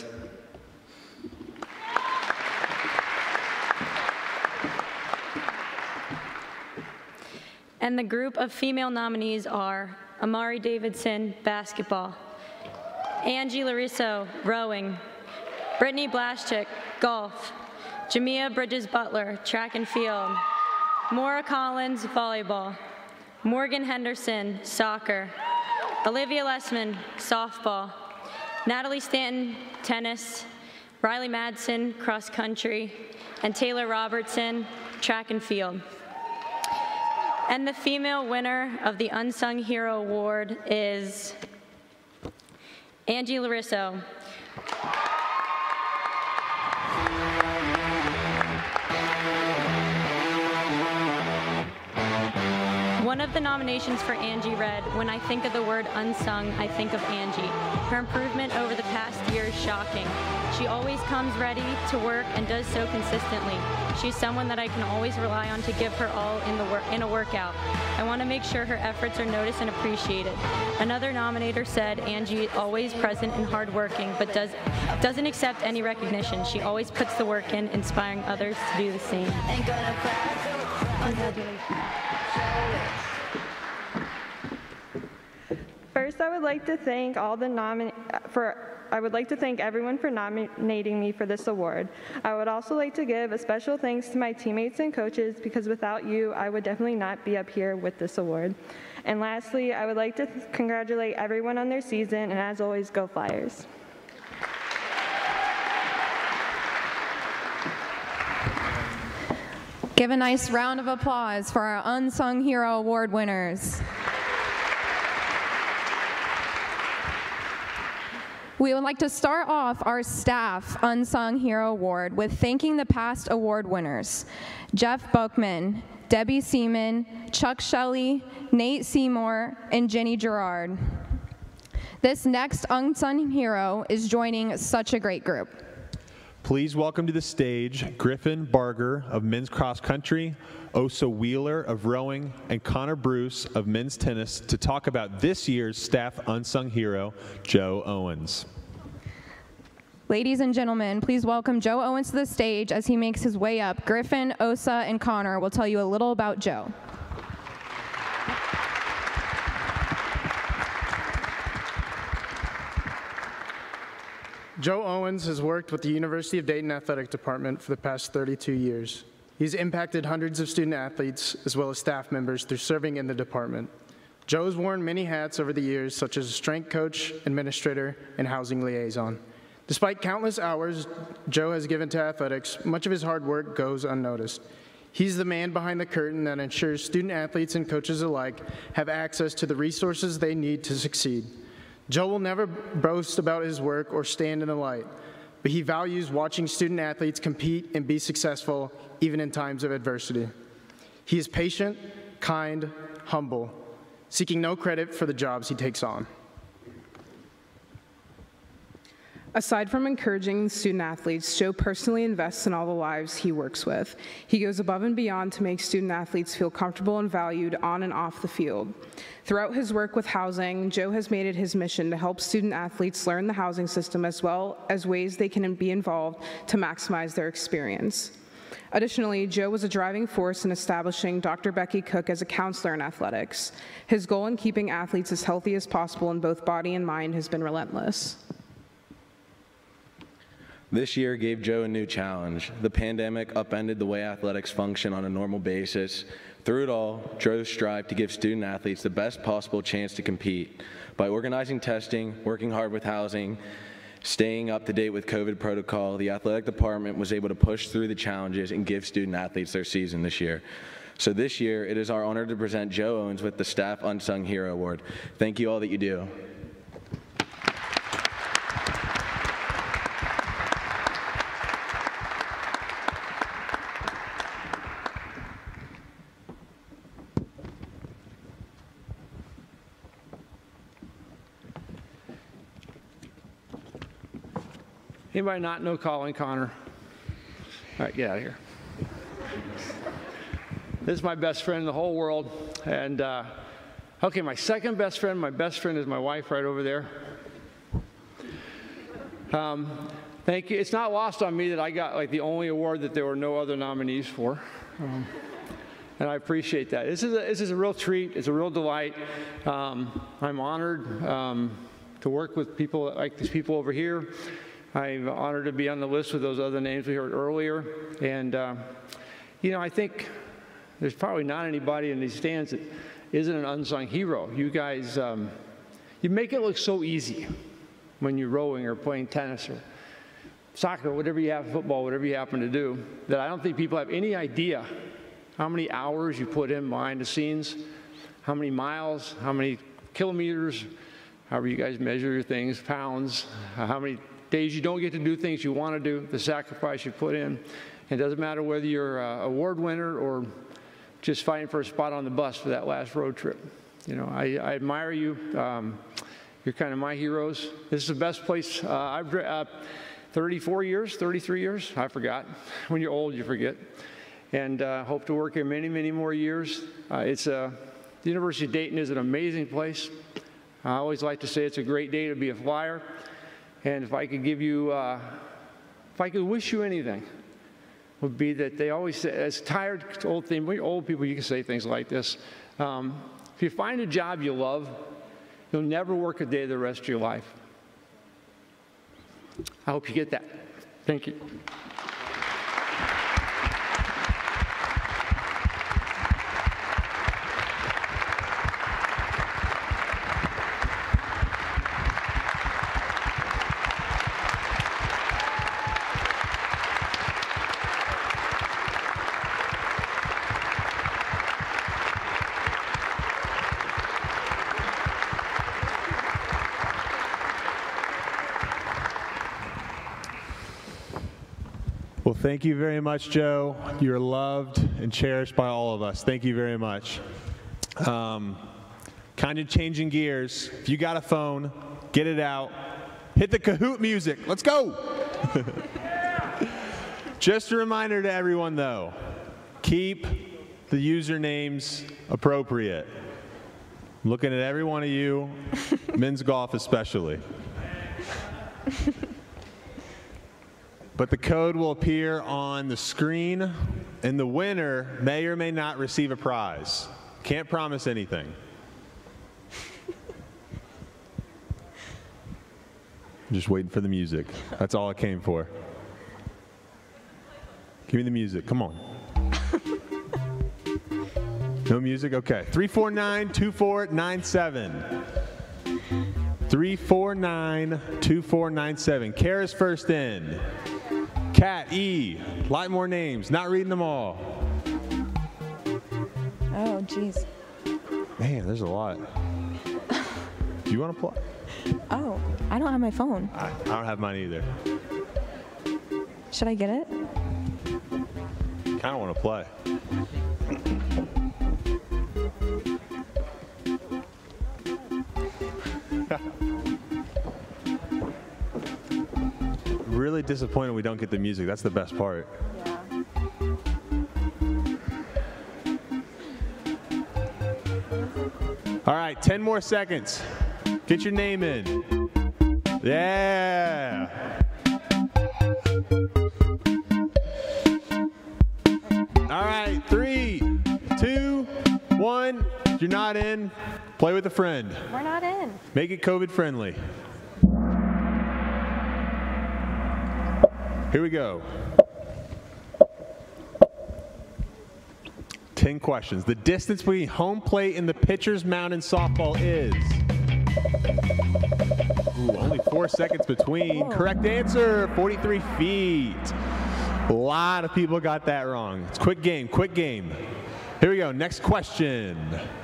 And the group of female nominees are Amari Davidson, basketball, Angie Larisso, rowing, Brittany Blaschik, golf, Jamia Bridges-Butler, track and field, Maura Collins, volleyball, Morgan Henderson, soccer, Olivia Lessman, softball, Natalie Stanton, tennis, Riley Madsen, cross country, and Taylor Robertson, track and field. And the female winner of the Unsung Hero Award is Angie Larisso. One of the nominations for Angie read, "When I think of the word unsung, I think of Angie. Her improvement over the past year is shocking. She always comes ready to work and does so consistently. She's someone that I can always rely on to give her all in a workout. I want to make sure her efforts are noticed and appreciated." Another nominator said, "Angie always present and hardworking, but doesn't accept any recognition. She always puts the work in, inspiring others to do the same." First, I would like to thank everyone for nominating me for this award. I would also like to give a special thanks to my teammates and coaches, because without you, I would definitely not be up here with this award. And lastly, I would like to congratulate everyone on their season, and as always, go Flyers. Give a nice round of applause for our Unsung Hero Award winners. We would like to start off our Staff Unsung Hero Award with thanking the past award winners: Jeff Bookman, Debbie Seaman, Chuck Shelley, Nate Seymour, and Jenny Gerard. This next unsung hero is joining such a great group. Please welcome to the stage Griffin Barger of men's cross country, Osa Wheeler of rowing, and Connor Bruce of men's tennis to talk about this year's Staff Unsung Hero, Joe Owens. Ladies and gentlemen, please welcome Joe Owens to the stage as he makes his way up. Griffin, Osa, and Connor will tell you a little about Joe. Joe Owens has worked with the University of Dayton Athletic Department for the past 32 years. He's impacted hundreds of student athletes as well as staff members through serving in the department. Joe has worn many hats over the years, such as strength coach, administrator, and housing liaison. Despite countless hours Joe has given to athletics, much of his hard work goes unnoticed. He's the man behind the curtain that ensures student athletes and coaches alike have access to the resources they need to succeed. Joe will never boast about his work or stand in the light, but he values watching student athletes compete and be successful even in times of adversity. He is patient, kind, humble, seeking no credit for the jobs he takes on. Aside from encouraging student athletes, Joe personally invests in all the lives he works with. He goes above and beyond to make student athletes feel comfortable and valued on and off the field. Throughout his work with housing, Joe has made it his mission to help student athletes learn the housing system as well as ways they can be involved to maximize their experience. Additionally, Joe was a driving force in establishing Dr. Becky Cook as a counselor in athletics. His goal in keeping athletes as healthy as possible in both body and mind has been relentless. This year gave Joe a new challenge. The pandemic upended the way athletics function on a normal basis. Through it all, Joe strived to give student athletes the best possible chance to compete. By organizing testing, working hard with housing, staying up to date with COVID protocol, the athletic department was able to push through the challenges and give student athletes their season this year. So this year, it is our honor to present Joe Owens with the Staff Unsung Hero Award. Thank you all that you do. Anybody not know Colin Connor? All right, get out of here. This is my best friend in the whole world. And, okay, my second best friend, is my wife right over there. Thank you. It's not lost on me that I got like the only award that there were no other nominees for. And I appreciate that. This is a real treat. It's a real delight. I'm honored to work with people like these people over here. I'm honored to be on the list with those other names we heard earlier. And, you know, I think there's probably not anybody in these stands that isn't an unsung hero. You guys, you make it look so easy when you're rowing or playing tennis or soccer, whatever you have, football, whatever you happen to do, that I don't think people have any idea how many hours you put in behind the scenes, how many miles, how many kilometers, however you guys measure your things, pounds, how many days you don't get to do things you want to do, the sacrifice you put in. It doesn't matter whether you're an award winner or just fighting for a spot on the bus for that last road trip. You know, I admire you. You're kind of my heroes. This is the best place. I've 34 years, 33 years, I forgot. When you're old, you forget. And hope to work here many, many more years. The University of Dayton is an amazing place. I always like to say it's a great day to be a Flyer. And if I could give you, if I could wish you anything, would be that they always say, it's a tired old thing, when you're old people, you can say things like this. If you find a job you love, you'll never work a day the rest of your life. I hope you get that. Thank you. Well, thank you very much, Joe. You're loved and cherished by all of us. Thank you very much. Kind of changing gears. If you got a phone, get it out. Hit the Kahoot music. Let's go. Just a reminder to everyone, though, keep the usernames appropriate. I'm looking at every one of you, men's golf especially. But the code will appear on the screen, and the winner may or may not receive a prize. Can't promise anything. I'm just waiting for the music. That's all I came for. Give me the music. Come on. No music? Okay. 349-2497. 349-2497. Kara's first in. Kat, E. A lot more names. Not reading them all. Oh, jeez. Man, there's a lot. Do you want to play? Oh, I don't have my phone. I don't have mine either. Should I get it? Kind of want to play. Really disappointed we don't get the music. That's the best part. Yeah. All right, 10 more seconds. Get your name in. Yeah. All right, 3, 2, 1. If you're not in, play with a friend. We're not in. Make it COVID friendly. Here we go. 10 questions. The distance between home plate and the pitcher's mound in softball is? Ooh, only 4 seconds between. Whoa. Correct answer, 43 feet. A lot of people got that wrong. It's quick game, quick game. Here we go, next question.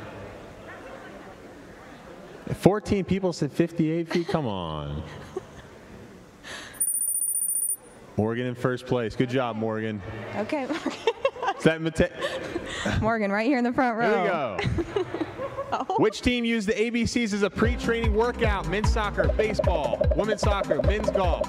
14 people said 58 feet, come on. Morgan in first place. Good job, Morgan. Okay. Is that Morgan, right here in the front row. Here we go. Oh. Which team used the ABCs as a pre-training workout? Men's soccer, baseball, women's soccer, men's golf.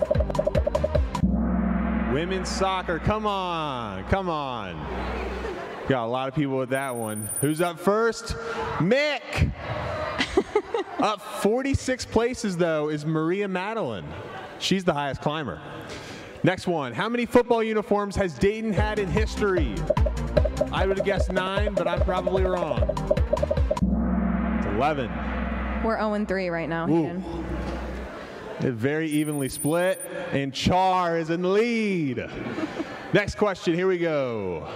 Women's soccer, come on, come on. Got a lot of people with that one. Who's up first? Mick. Up 46 places, though, is Maria Madeline. She's the highest climber. Next one, how many football uniforms has Dayton had in history? I would have guessed 9, but I'm probably wrong. It's 11. We're 0-3 right now. They're very evenly split, and Char is in the lead. Next question, here we go.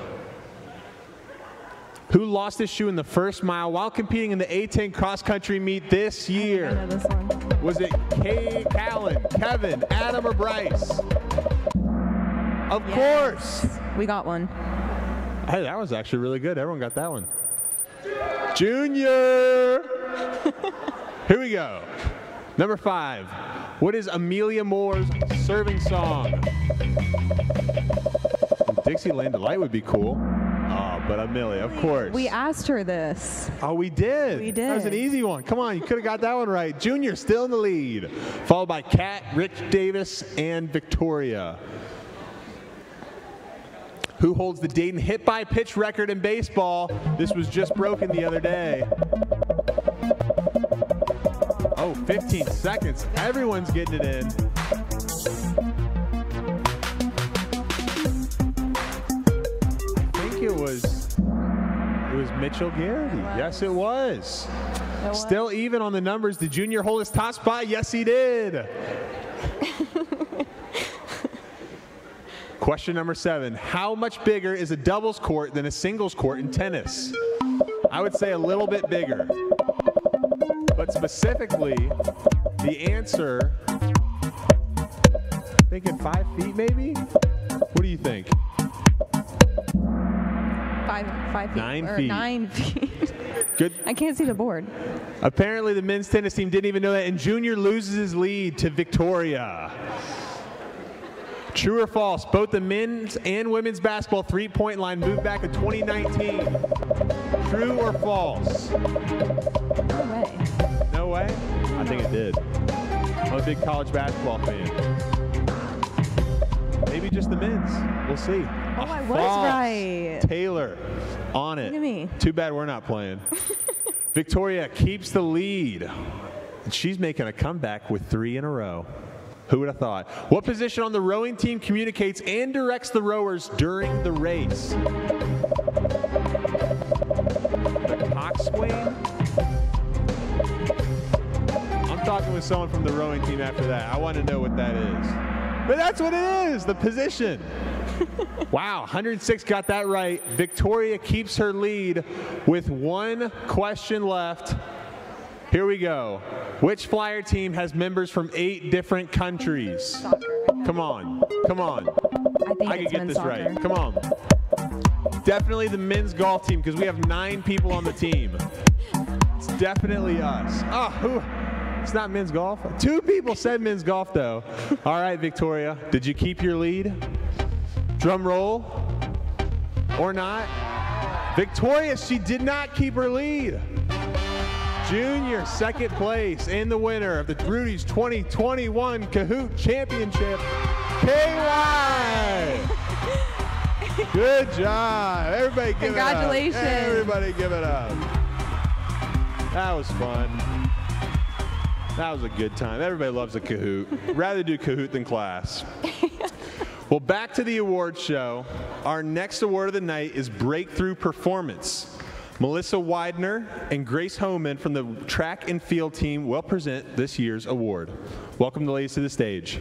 Who lost his shoe in the first mile while competing in the A10 cross-country meet this year? I know this one. Was it Callan, Kevin, Adam, or Bryce? Of course. We got one. Hey, that was actually really good. Everyone got that one. Junior. Here we go. Number 5. What is Amelia Moore's serving song? Dixieland Delight would be cool. Oh, but Amelia, of course. We asked her this. Oh, we did? We did. That was an easy one. Come on, you could have got that one right. Junior still in the lead, followed by Kat, Rich Davis, and Victoria. Who holds the Dayton hit-by-pitch record in baseball? This was just broken the other day. Oh, 15 seconds. Everyone's getting it in. I think it was Mitchell Garrity. Yes, it was. Still even on the numbers. Did Junior hold his top spot? Yes, he did. Question number 7. How much bigger is a doubles court than a singles court in tennis? I would say a little bit bigger. But specifically, the answer, thinking 5 feet maybe? What do you think? 5 feet. 9 feet. 9 feet. Good. I can't see the board. Apparently the men's tennis team didn't even know that, and Junior loses his lead to Victoria. True or false, both the men's and women's basketball three-point line moved back to 2019. True or false? No way. No way? I think it did. I'm a big college basketball fan. Maybe just the men's. We'll see. Oh, I was right. Taylor on it. Look at me. Too bad we're not playing. Victoria keeps the lead. And she's making a comeback with 3 in a row. Who would have thought? What position on the rowing team communicates and directs the rowers during the race? The coxswain? I'm talking with someone from the rowing team after that. I want to know what that is. But that's what it is, the position. Wow, 106 got that right. Victoria keeps her lead with 1 question left. Here we go. Which Flyer team has members from 8 different countries? Come on, come on. I can get this right. Come on. Definitely the men's golf team because we have 9 people on the team. It's definitely us. Oh, it's not men's golf. 2 people said men's golf though. All right, Victoria, did you keep your lead? Drum roll or not? Victoria, she did not keep her lead. Junior, 2nd place, and the winner of the Rudys 2021 Kahoot Championship, KY. Good job. Everybody give it up. Congratulations. Everybody give it up. That was fun. That was a good time. Everybody loves a Kahoot. Rather do Kahoot than class. Well, back to the award show. Our next award of the night is Breakthrough Performance. Melissa Widener and Grace Homan from the track and field team will present this year's award. Welcome the ladies to the stage.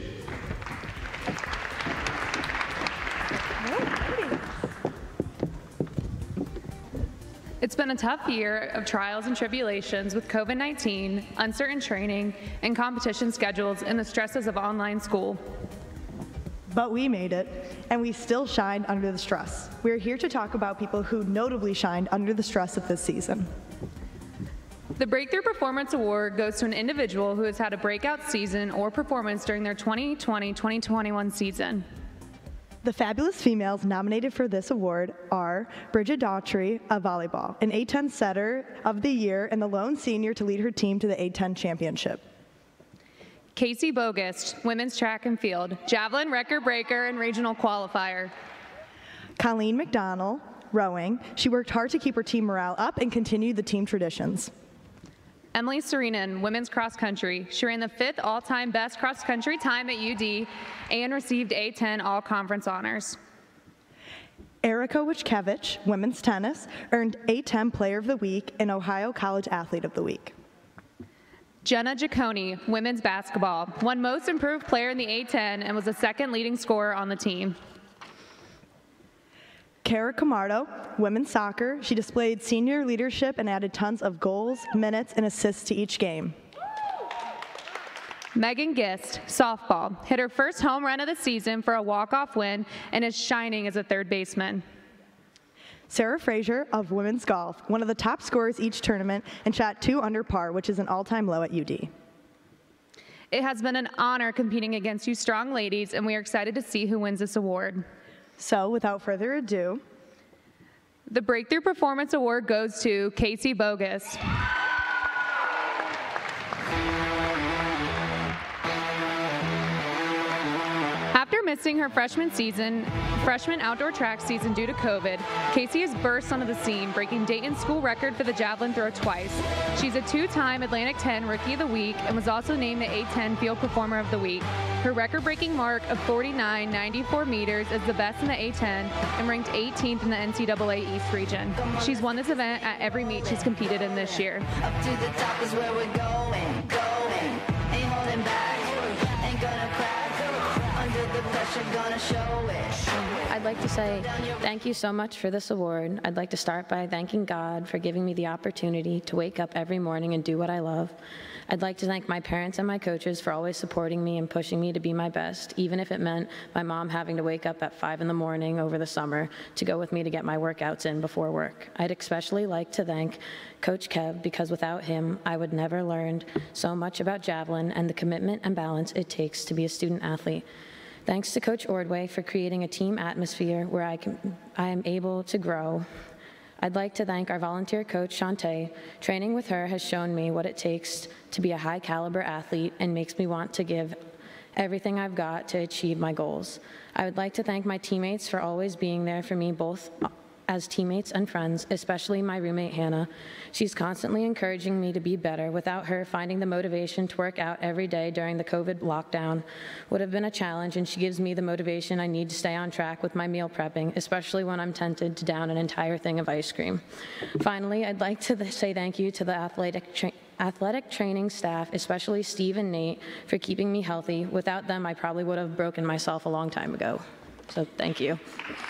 It's been a tough year of trials and tribulations with COVID-19, uncertain training, and competition schedules and the stresses of online school. But we made it, and we still shined under the stress. We're here to talk about people who notably shined under the stress of this season. The Breakthrough Performance Award goes to an individual who has had a breakout season or performance during their 2020-2021 season. The fabulous females nominated for this award are Bridget Daughtry of volleyball, an A10 setter of the year and the lone senior to lead her team to the A10 championship. Casey Bogus, women's track and field, javelin record breaker and regional qualifier. Colleen McDonald, rowing. She worked hard to keep her team morale up and continue the team traditions. Emily Serenen, women's cross country. She ran the 5th all-time best cross country time at UD and received A10 all-conference honors. Erica Wichkevich, women's tennis, earned A10 Player of the Week and Ohio College Athlete of the Week. Jenna Giacone, women's basketball, won most improved player in the A10 and was the 2nd leading scorer on the team. Kara Camardo, women's soccer. She displayed senior leadership and added tons of goals, minutes, and assists to each game. Megan Gist, softball, hit her first home run of the season for a walk-off win and is shining as a 3rd baseman. Sarah Frazier of women's golf, one of the top scorers each tournament and shot 2 under par, which is an all-time low at UD. It has been an honor competing against you strong ladies, and we are excited to see who wins this award. So, without further ado, the Breakthrough Performance Award goes to Casey Bogus. After missing her freshman outdoor track season due to COVID, Casey has burst onto the scene, breaking Dayton's school record for the javelin throw twice. She's a 2-time Atlantic 10 Rookie of the Week and was also named the A10 Field Performer of the Week. Her record-breaking mark of 49.94 meters is the best in the A10 and ranked 18th in the NCAA East region. She's won this event at every meet she's competed in this year. Up to the top is where we're going, ain't holding back, ain't gonna crack. Under the pressure, gonna show it. I'd like to say thank you so much for this award. I'd like to start by thanking God for giving me the opportunity to wake up every morning and do what I love. I'd like to thank my parents and my coaches for always supporting me and pushing me to be my best, even if it meant my mom having to wake up at 5 in the morning over the summer to go with me to get my workouts in before work. I'd especially like to thank Coach Kev, because without him, I would never learned so much about javelin and the commitment and balance it takes to be a student athlete. Thanks to Coach Ordway for creating a team atmosphere where I am able to grow. I'd like to thank our volunteer coach, Shantae. Training with her has shown me what it takes to be a high-caliber athlete and makes me want to give everything I've got to achieve my goals. I would like to thank my teammates for always being there for me, both as teammates and friends, especially my roommate, Hannah. She's constantly encouraging me to be better. Without her, finding the motivation to work out every day during the COVID lockdown would have been a challenge, and she gives me the motivation I need to stay on track with my meal prepping, especially when I'm tempted to down an entire thing of ice cream. Finally, I'd like to say thank you to the athletic training staff, especially Steve and Nate, for keeping me healthy. Without them, I probably would have broken myself a long time ago. So thank you.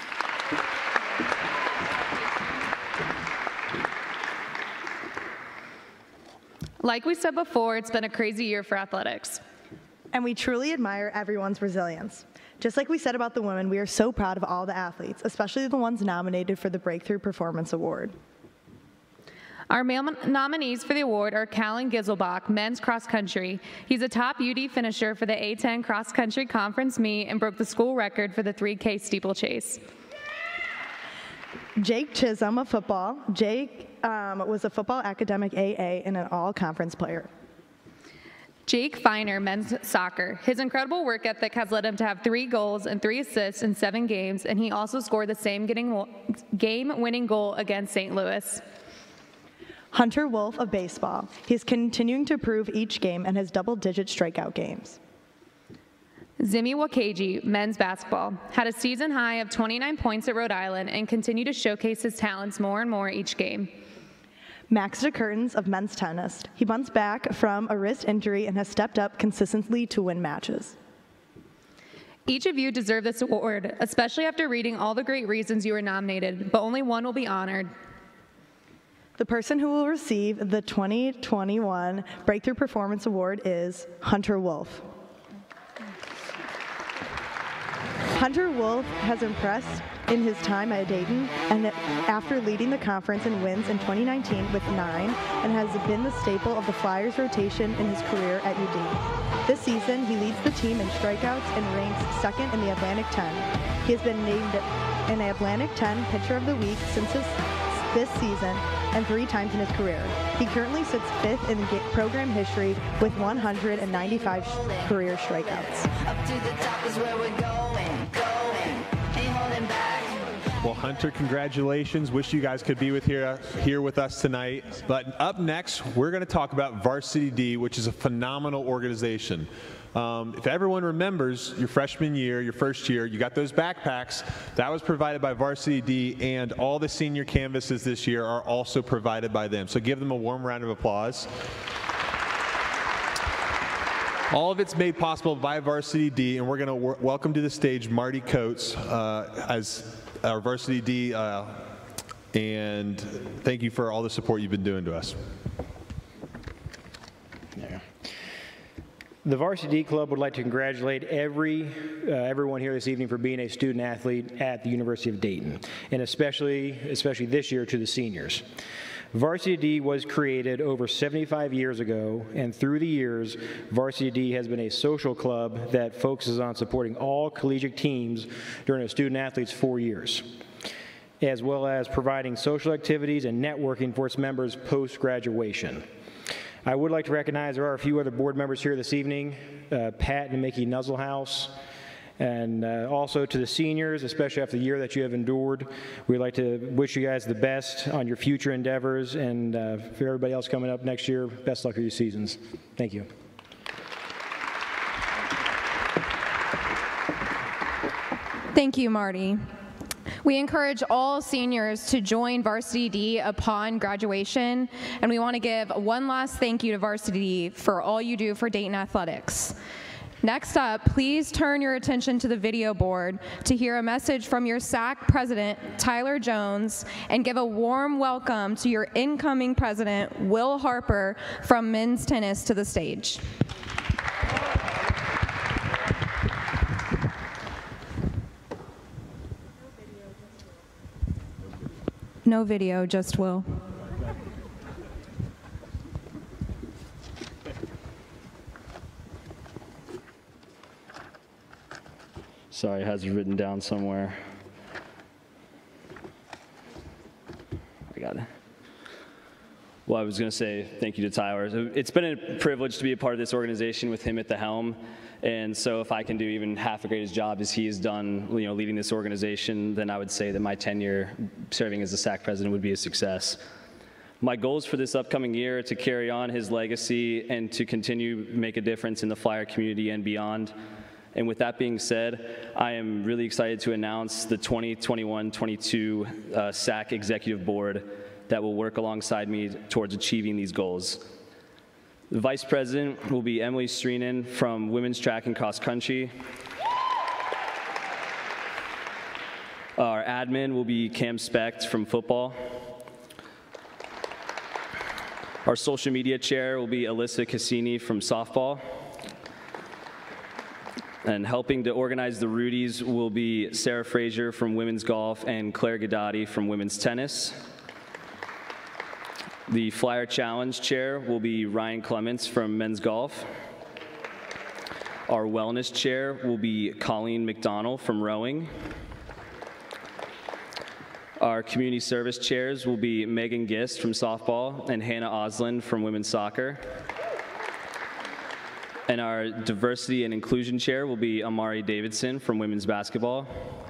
Like we said before, it's been a crazy year for athletics. And we truly admire everyone's resilience. Just like we said about the women, we are so proud of all the athletes, especially the ones nominated for the Breakthrough Performance Award. Our male nominees for the award are Callan Giselbach, men's cross country. He's a top UD finisher for the A10 cross country conference meet and broke the school record for the 3K steeplechase. Jake Chisholm of football. Jake was a football academic AA and an all-conference player. Jake Feiner, men's soccer. His incredible work ethic has led him to have 3 goals and 3 assists in 7 games, and he also scored the same game-winning goal against St. Louis. Hunter Wolf of baseball. He's continuing to improve each game and has double-digit strikeout games. Zimi Wakaji, men's basketball, had a season high of 29 points at Rhode Island and continued to showcase his talents more and more each game. Max DeCurtains of men's tennis. He bounced back from a wrist injury and has stepped up consistently to win matches. Each of you deserve this award, especially after reading all the great reasons you were nominated, but only one will be honored. The person who will receive the 2021 Breakthrough Performance Award is Hunter Wolf. Hunter Wolf has impressed in his time at Dayton, and after leading the conference in wins in 2019 with 9, and has been the staple of the Flyers rotation in his career at UD. This season, he leads the team in strikeouts and ranks 2nd in the Atlantic 10. He has been named an Atlantic 10 Pitcher of the Week since this season and 3 times in his career. He currently sits 5th in program history with 195 career strikeouts. Up to the top is where we're going, ain't holding back. Well, Hunter, congratulations. Wish you guys could be here with us tonight. But up next, we're going to talk about Varsity D, which is a phenomenal organization. If everyone remembers your freshman year, your first year, you got those backpacks. That was provided by Varsity D, and all the senior canvases this year are also provided by them. So give them a warm round of applause. All of it's made possible by Varsity D, and we're going to welcome to the stage Marty Coates as our Varsity D, and thank you for all the support you've been doing to us. The Varsity D Club would like to congratulate everyone here this evening for being a student athlete at the University of Dayton, and especially this year to the seniors. Varsity D was created over 75 years ago, and through the years, Varsity D has been a social club that focuses on supporting all collegiate teams during a student athlete's 4 years, as well as providing social activities and networking for its members post-graduation. I would like to recognize there are a few other board members here this evening, Pat and Mickey Nuzzlehouse, and also to the seniors, especially after the year that you have endured. We'd like to wish you guys the best on your future endeavors, and for everybody else coming up next year, best luck with your seasons. Thank you. Thank you, Marty. We encourage all seniors to join Varsity D upon graduation, and we want to give one last thank you to Varsity D for all you do for Dayton athletics. Next up, please turn your attention to the video board to hear a message from your SAC president, Tyler Jones, and give a warm welcome to your incoming president, Will Harper, from men's tennis to the stage. No video, just Will. Sorry, it has it written down somewhere. I got it. Well, I was going to say thank you to Tyler. It's been a privilege to be a part of this organization with him at the helm. And so if I can do even half as great a job as he has done, leading this organization, then I would say that my tenure serving as the SAC president would be a success. My goals for this upcoming year are to carry on his legacy and to continue to make a difference in the Flyer community and beyond. And with that being said, I am really excited to announce the 2021-22 SAC Executive Board that will work alongside me towards achieving these goals. The Vice President will be Emily Sreenan from Women's Track and Cross Country. Our admin will be Cam Specht from football. Our social media chair will be Alyssa Cassini from softball. And helping to organize the Rudys will be Sarah Frazier from women's golf and Claire Gadati from women's tennis. The Flyer Challenge chair will be Ryan Clements from men's golf. Our wellness chair will be Colleen McDonald from rowing. Our community service chairs will be Megan Gist from softball and Hannah Oslin from women's soccer. And our diversity and inclusion chair will be Amari Davidson from women's basketball.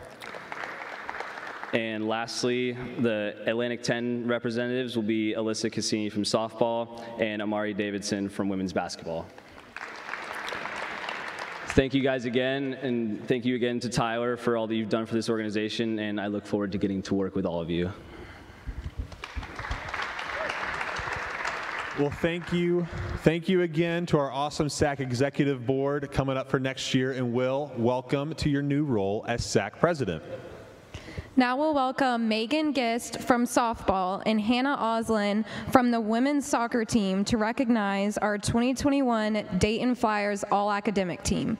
And lastly, the Atlantic 10 representatives will be Alyssa Cassini from softball and Amari Davidson from women's basketball. Thank you guys again, and thank you again to Tyler for all that you've done for this organization, and I look forward to getting to work with all of you. Well, thank you. Thank you again to our awesome SAC Executive Board coming up for next year, and Will, welcome to your new role as SAC President. Now we'll welcome Megan Gist from softball and Hannah Oslin from the women's soccer team to recognize our 2021 Dayton Flyers All-Academic team.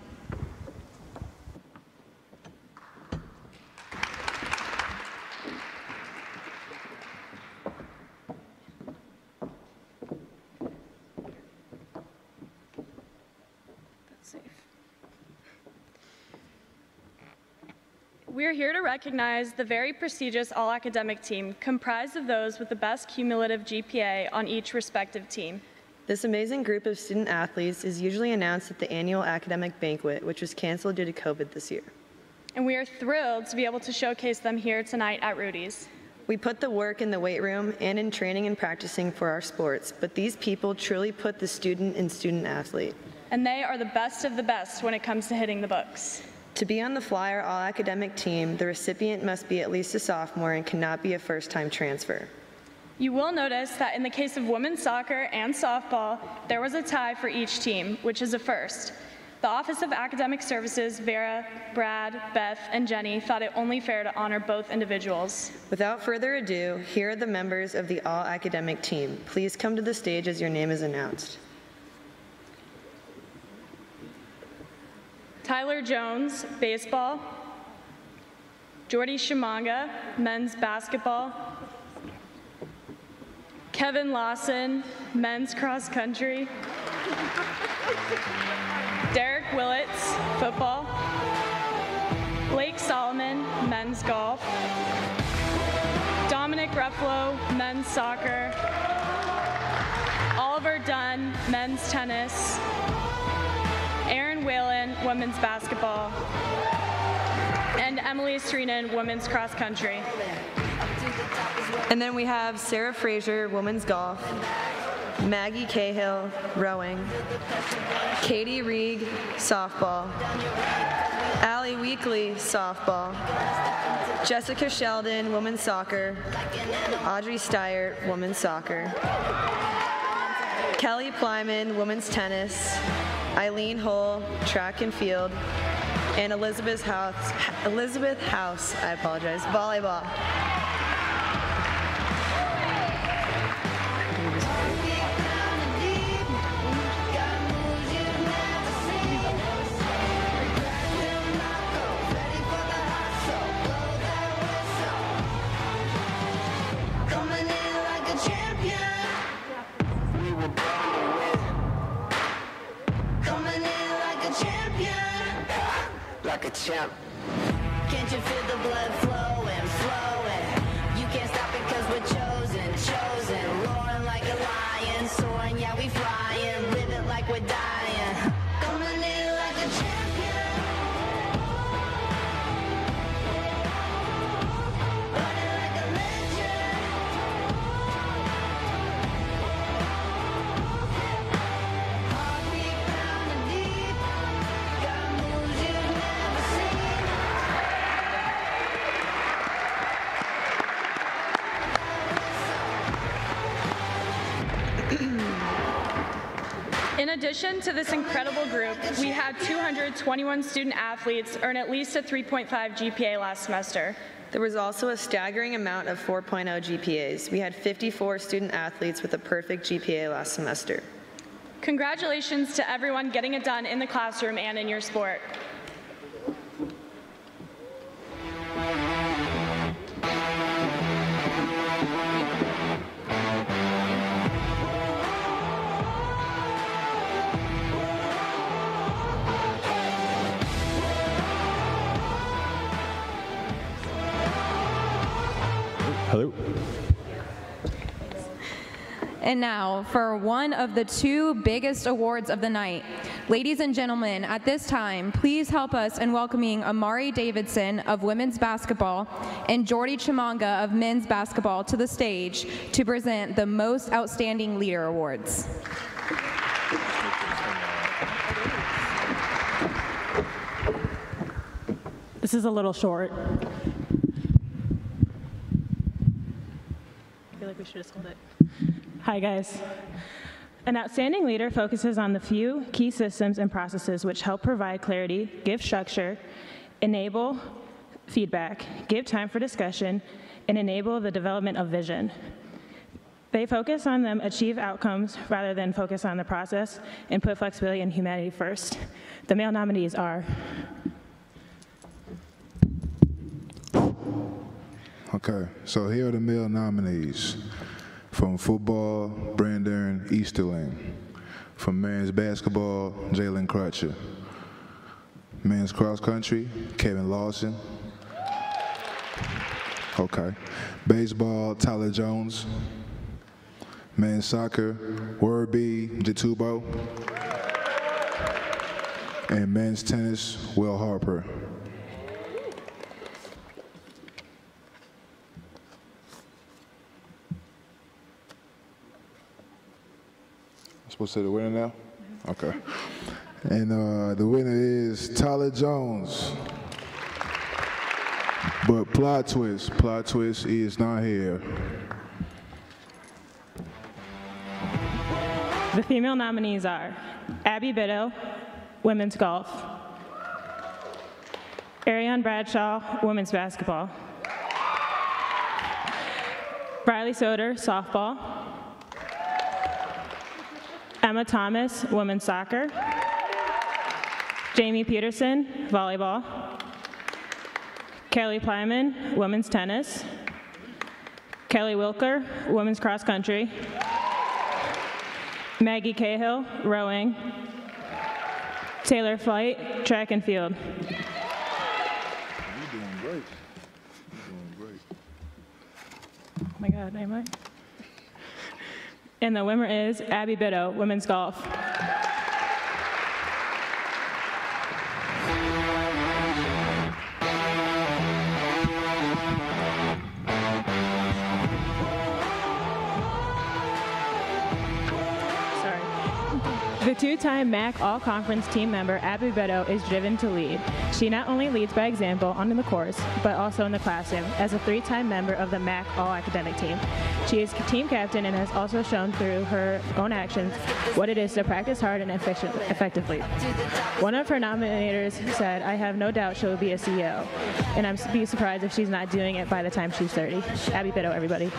We're here to recognize the very prestigious all-academic team comprised of those with the best cumulative GPA on each respective team. This amazing group of student athletes is usually announced at the annual academic banquet, which was canceled due to COVID this year. And we are thrilled to be able to showcase them here tonight at Rudys. We put the work in the weight room and in training and practicing for our sports, but these people truly put the student in student athlete. And they are the best of the best when it comes to hitting the books. To be on the Flyer All-Academic team, the recipient must be at least a sophomore and cannot be a first-time transfer. You will notice that in the case of women's soccer and softball, there was a tie for each team, which is a first. The Office of Academic Services, Vera, Brad, Beth, and Jenny thought it only fair to honor both individuals. Without further ado, here are the members of the All-Academic team. Please come to the stage as your name is announced. Tyler Jones, baseball. Jordy Shimanga, men's basketball. Kevin Lawson, men's cross country. Derek Willits, football. Blake Solomon, men's golf. Dominic Ruffalo, men's soccer. Oliver Dunn, men's tennis. Aaron Whalen, women's basketball, and Emily Sreenan, women's cross country. And then we have Sarah Frazier, women's golf, Maggie Cahill, rowing, Katie Rieg, softball, Allie Weekly, softball, Jessica Sheldon, women's soccer, Audrey Steyert, women's soccer, Kelly Plyman, women's tennis, Eileen Hull, track and field, and Elizabeth House, I apologize, volleyball. Like a champ, Can't you feel the blood flowing, flowing? You can't stop it 'cause we're chosen, chosen. Roaring like a lion, soaring, yeah we flying. Live it like we're dying. Gonna live like a champion. Running like a legend. Heartbeat pounding deep. Got moves you've never seen. In addition to this incredible group, we had 221 student athletes earn at least a 3.5 GPA last semester. There was also a staggering amount of 4.0 GPAs. We had 54 student athletes with a perfect GPA last semester. Congratulations to everyone getting it done in the classroom and in your sport. Hello. And now for one of the two biggest awards of the night. Ladies and gentlemen, at this time, please help us in welcoming Amari Davidson of women's basketball and Jordy Chimanga of men's basketball to the stage to present the Most Outstanding Leader Awards. This is a little short. I feel like we should have told it. Hi, guys. An outstanding leader focuses on the few key systems and processes which help provide clarity, give structure, enable feedback, give time for discussion, and enable the development of vision. They focus on them achieve outcomes rather than focus on the process and put flexibility and humanity first. The male nominees are Okay, so here are the male nominees. From football, Brandon Easterling. From men's basketball, Jalen Crutcher. Men's cross country, Kevin Lawson. Okay. Baseball, Tyler Jones. Men's soccer, Werby Jatubo. And men's tennis, Will Harper. Supposed to say the winner now? Okay. And the winner is Tyler Jones. But plot twist, he is not here. the female nominees are Abby Biddle, women's golf, Ariane Bradshaw, women's basketball, Briley Soder, softball, Emma Thomas, women's soccer, Jamie Peterson, volleyball, Kelly Plyman, women's tennis, Kelly Wilker, women's cross country, Maggie Cahill, rowing, Taylor Flight, track and field. You're doing great. You're doing great. Oh my God, am I? And the winner is Abby Biddle, women's golf. The two-time MAC All-Conference team member, Abby Biddle, is driven to lead. She not only leads by example on the course, but also in the classroom as a three-time member of the MAC All-Academic team. She is team captain and has also shown through her own actions what it is to practice hard and effectively. One of her nominators said, "I have no doubt she'll be a CEO, and I'm be surprised if she's not doing it by the time she's 30. Abby Biddle, everybody.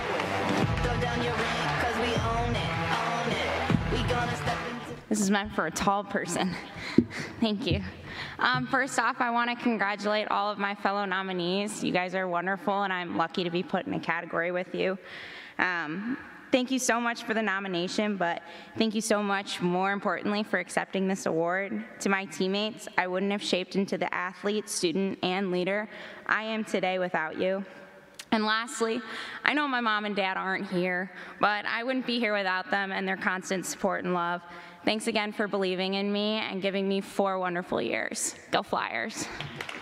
This is meant for a tall person. Thank you. First off, I want to congratulate all of my fellow nominees. You guys are wonderful, and I'm lucky to be put in a category with you. Thank you so much for the nomination, but thank you so much, more importantly, for accepting this award. To my teammates, I wouldn't have shaped into the athlete, student, and leader I am today without you. And lastly, I know my mom and dad aren't here, but I wouldn't be here without them and their constant support and love. Thanks again for believing in me and giving me 4 wonderful years. Go Flyers.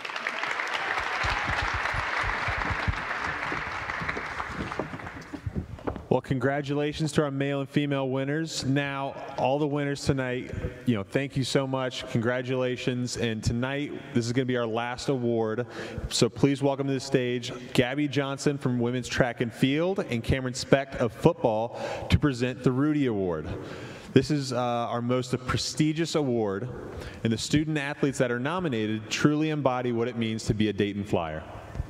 Well, congratulations to our male and female winners. Now, all the winners tonight, thank you so much. Congratulations. And tonight, this is going to be our last award. So please welcome to the stage Gabby Johnson from Women's Track and Field and Cameron Specht of Football to present the Rudy Award. This is our most prestigious award, and the student athletes that are nominated truly embody what it means to be a Dayton Flyer.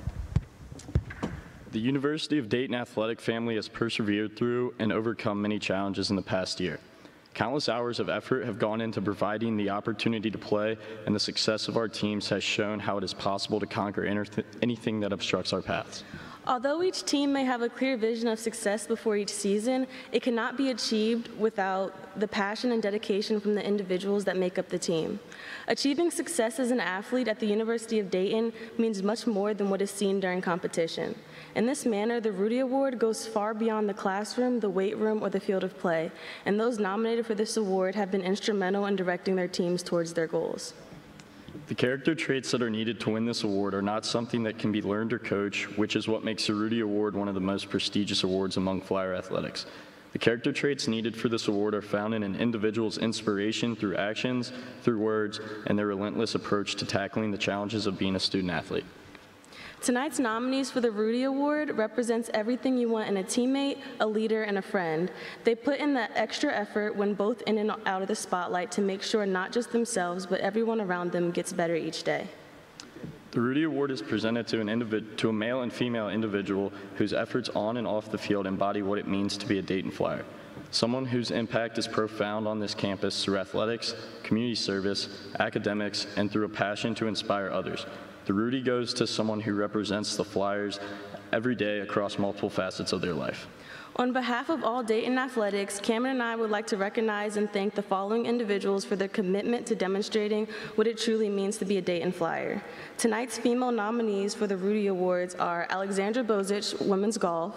The University of Dayton athletic family has persevered through and overcome many challenges in the past year. Countless hours of effort have gone into providing the opportunity to play, and the success of our teams has shown how it is possible to conquer anything that obstructs our paths. Although each team may have a clear vision of success before each season, it cannot be achieved without the passion and dedication from the individuals that make up the team. Achieving success as an athlete at the University of Dayton means much more than what is seen during competition. In this manner, the Rudy Award goes far beyond the classroom, the weight room, or the field of play, and those nominated for this award have been instrumental in directing their teams towards their goals. The character traits that are needed to win this award are not something that can be learned or coached, which is what makes the Rudy Award one of the most prestigious awards among Flyer athletics. The character traits needed for this award are found in an individual's inspiration through actions, through words, and their relentless approach to tackling the challenges of being a student athlete. Tonight's nominees for the Rudy Award represents everything you want in a teammate, a leader, and a friend. They put in that extra effort when both in and out of the spotlight to make sure not just themselves, but everyone around them gets better each day. The Rudy Award is presented to a male and female individual whose efforts on and off the field embody what it means to be a Dayton Flyer. Someone whose impact is profound on this campus through athletics, community service, academics, and through a passion to inspire others. The Rudy goes to someone who represents the Flyers every day across multiple facets of their life. On behalf of all Dayton athletics, Cameron and I would like to recognize and thank the following individuals for their commitment to demonstrating what it truly means to be a Dayton Flyer. Tonight's female nominees for the Rudy Awards are Alexandra Bozich, women's golf,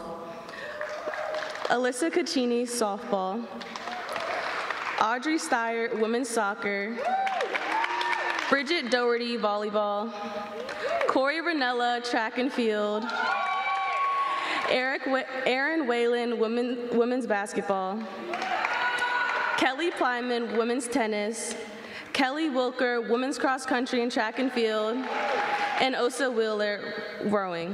Alyssa Caccini, softball, Audrey Steyer, women's soccer, Bridget Doherty, volleyball, Corey Ranella, track and field, Erin Whalen, women's basketball, Kelly Plyman, women's tennis, Kelly Wilker, women's cross country and track and field, and Osa Wheeler, rowing.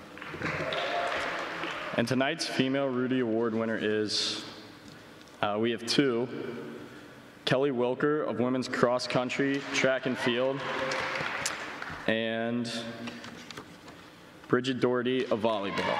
And tonight's female Rudy Award winner is, we have 2. Kelly Wilker of women's cross country, track and field, and Bridget Doherty of volleyball.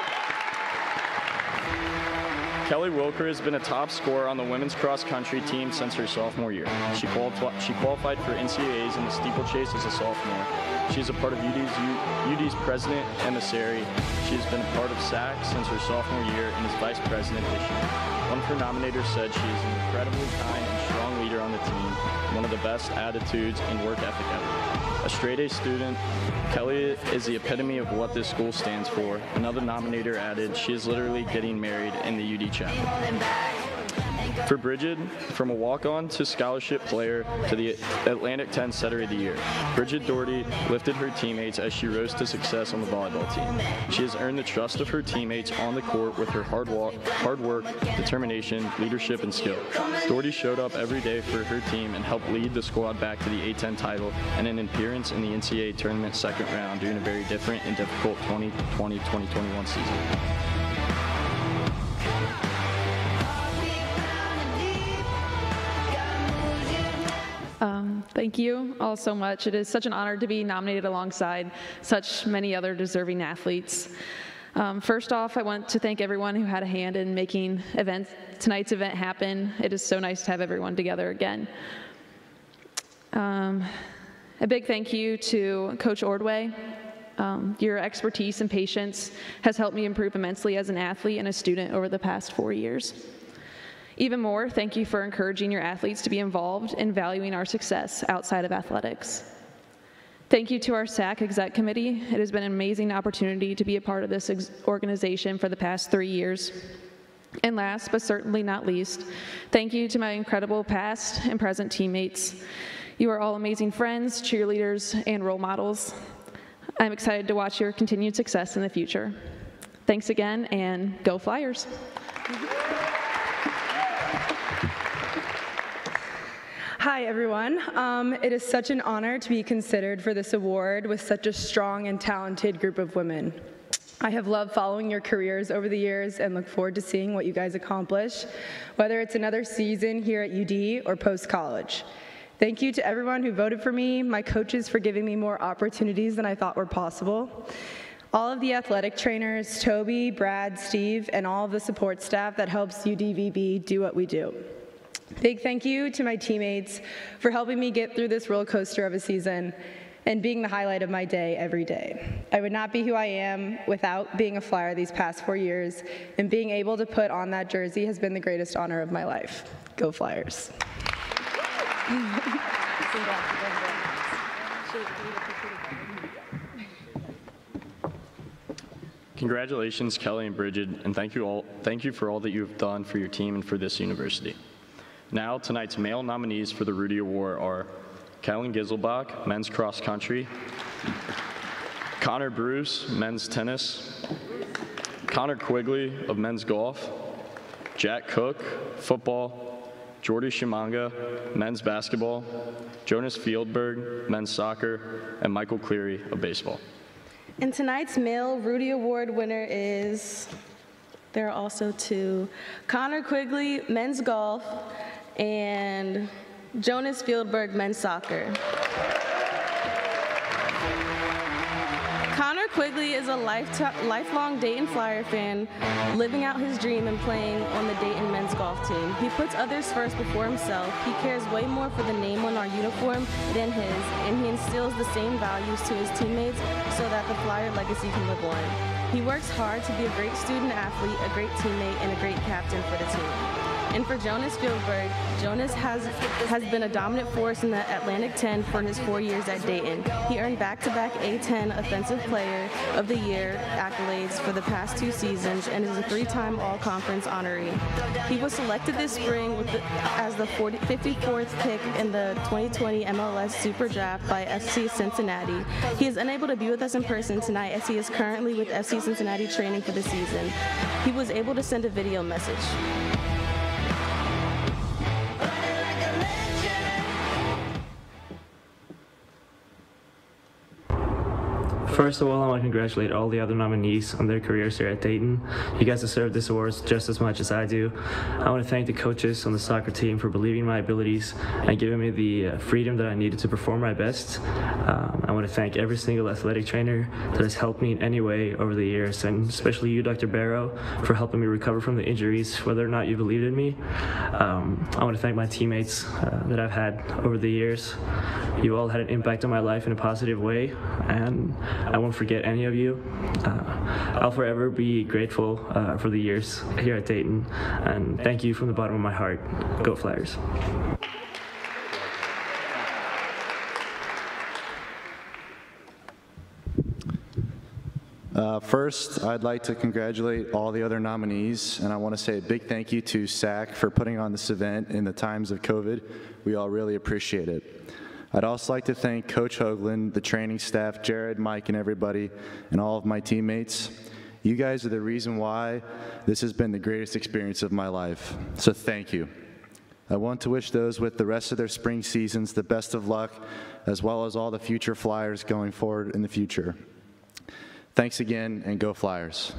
Kelly Wilker has been a top scorer on the women's cross country team since her sophomore year. She qualified for NCAAs in the steeplechase as a sophomore. She is a part of UD's president emissary. She has been a part of SAC since her sophomore year and is vice president this year. One of her nominators said she is an incredibly kind and strong leader on the team, one of the best attitudes and work ethic ever. A straight-A student, Kelly is the epitome of what this school stands for. Another nominator added, she is literally getting married in the UD chapel. For Bridget, from a walk-on to scholarship player to the Atlantic 10 Setter of the Year, Bridget Doherty lifted her teammates as she rose to success on the volleyball team. She has earned the trust of her teammates on the court with her hard work, determination, leadership, and skill. Doherty showed up every day for her team and helped lead the squad back to the A10 title and an appearance in the NCAA tournament second round during a very different and difficult 2020-2021 season. Thank you all so much. It is such an honor to be nominated alongside such many other deserving athletes. First off, I want to thank everyone who had a hand in making tonight's event happen. It is so nice to have everyone together again. A big thank you to Coach Ordway, Your expertise and patience has helped me improve immensely as an athlete and a student over the past 4 years. Even more, thank you for encouraging your athletes to be involved in valuing our success outside of athletics. Thank you to our SAC Exec Committee. It has been an amazing opportunity to be a part of this organization for the past 3 years. And last, but certainly not least, thank you to my incredible past and present teammates. You are all amazing friends, cheerleaders, and role models. I'm excited to watch your continued success in the future. Thanks again, and go Flyers. Hi, everyone. It is such an honor to be considered for this award with such a strong and talented group of women. I have loved following your careers over the years and look forward to seeing what you guys accomplish, whether it's another season here at UD or post-college. Thank you to everyone who voted for me, my coaches for giving me more opportunities than I thought were possible, all of the athletic trainers, Toby, Brad, Steve, and all of the support staff that helps UDVB do what we do. Big thank you to my teammates for helping me get through this roller coaster of a season and being the highlight of my day every day. I would not be who I am without being a Flyer these past 4 years, and being able to put on that jersey has been the greatest honor of my life. Go Flyers. Congratulations, Kelly and Bridget, and thank you for all that you have done for your team and for this university. Now, tonight's male nominees for the Rudy Award are Callan Giselbach, men's cross country, Connor Bruce, men's tennis, Connor Quigley of men's golf, Jack Cook, football, Jordy Shimanga, men's basketball, Jonas Fieldberg, men's soccer, and Michael Cleary of baseball. And tonight's male Rudy Award winner is, there are also two, Connor Quigley, men's golf, and Jonas Fieldberg, men's soccer. Connor Quigley is a lifelong Dayton Flyer fan, living out his dream and playing on the Dayton men's golf team. He puts others first before himself. He cares way more for the name on our uniform than his, and he instills the same values to his teammates so that the Flyer legacy can live on. He works hard to be a great student athlete, a great teammate, and a great captain for the team. And for Jonas Fieldberg, Jonas has been a dominant force in the Atlantic 10 for his 4 years at Dayton. He earned back-to-back A10 Offensive Player of the Year accolades for the past 2 seasons and is a 3-time All-Conference honoree. He was selected this spring as the 54th pick in the 2020 MLS Super Draft by FC Cincinnati. He is unable to be with us in person tonight as he is currently with FC Cincinnati training for the season. He was able to send a video message. First of all, I want to congratulate all the other nominees on their careers here at Dayton. You guys deserve this award just as much as I do. I want to thank the coaches on the soccer team for believing in my abilities and giving me the freedom that I needed to perform my best. I want to thank every single athletic trainer that has helped me in any way over the years, and especially you, Dr. Barrow, for helping me recover from the injuries, whether or not you believed in me. I want to thank my teammates that I've had over the years. You all had an impact on my life in a positive way, and I won't forget any of you. I'll forever be grateful for the years here at Dayton, and thank you from the bottom of my heart. Go Flyers. First, I'd like to congratulate all the other nominees, and I want to say a big thank you to SAC for putting on this event in the times of COVID. We all really appreciate it. I'd also like to thank Coach Hoagland, the training staff, Jared, Mike, and everybody, and all of my teammates. You guys are the reason why this has been the greatest experience of my life, so thank you. I want to wish those with the rest of their spring seasons the best of luck, as well as all the future Flyers going forward in the future. Thanks again, and go Flyers.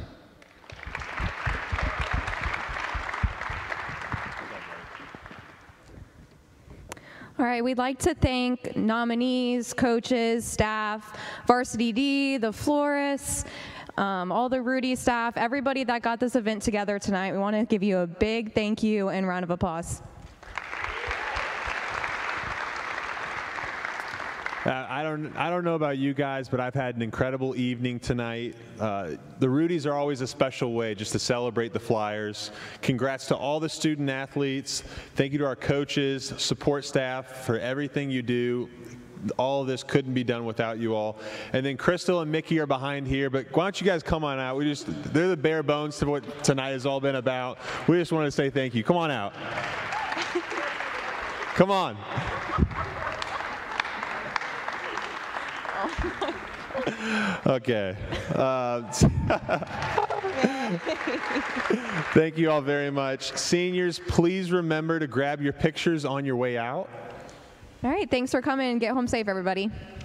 All right, we'd like to thank nominees, coaches, staff, Varsity D, the florists, all the Rudy staff, everybody that got this event together tonight. We want to give you a big thank you and round of applause. I don't know about you guys, but I've had an incredible evening tonight. The Rudys are always a special way just to celebrate the Flyers. Congrats to all the student athletes. Thank you to our coaches, support staff for everything you do. All of this couldn't be done without you all. And then Crystal and Mickey are behind here, but why don't you guys come on out? They're the bare bones to what tonight has all been about. We just wanted to say thank you. Come on out. Come on. Okay. Thank you all very much. Seniors, please remember to grab your pictures on your way out. All right, thanks for coming and get home safe, everybody.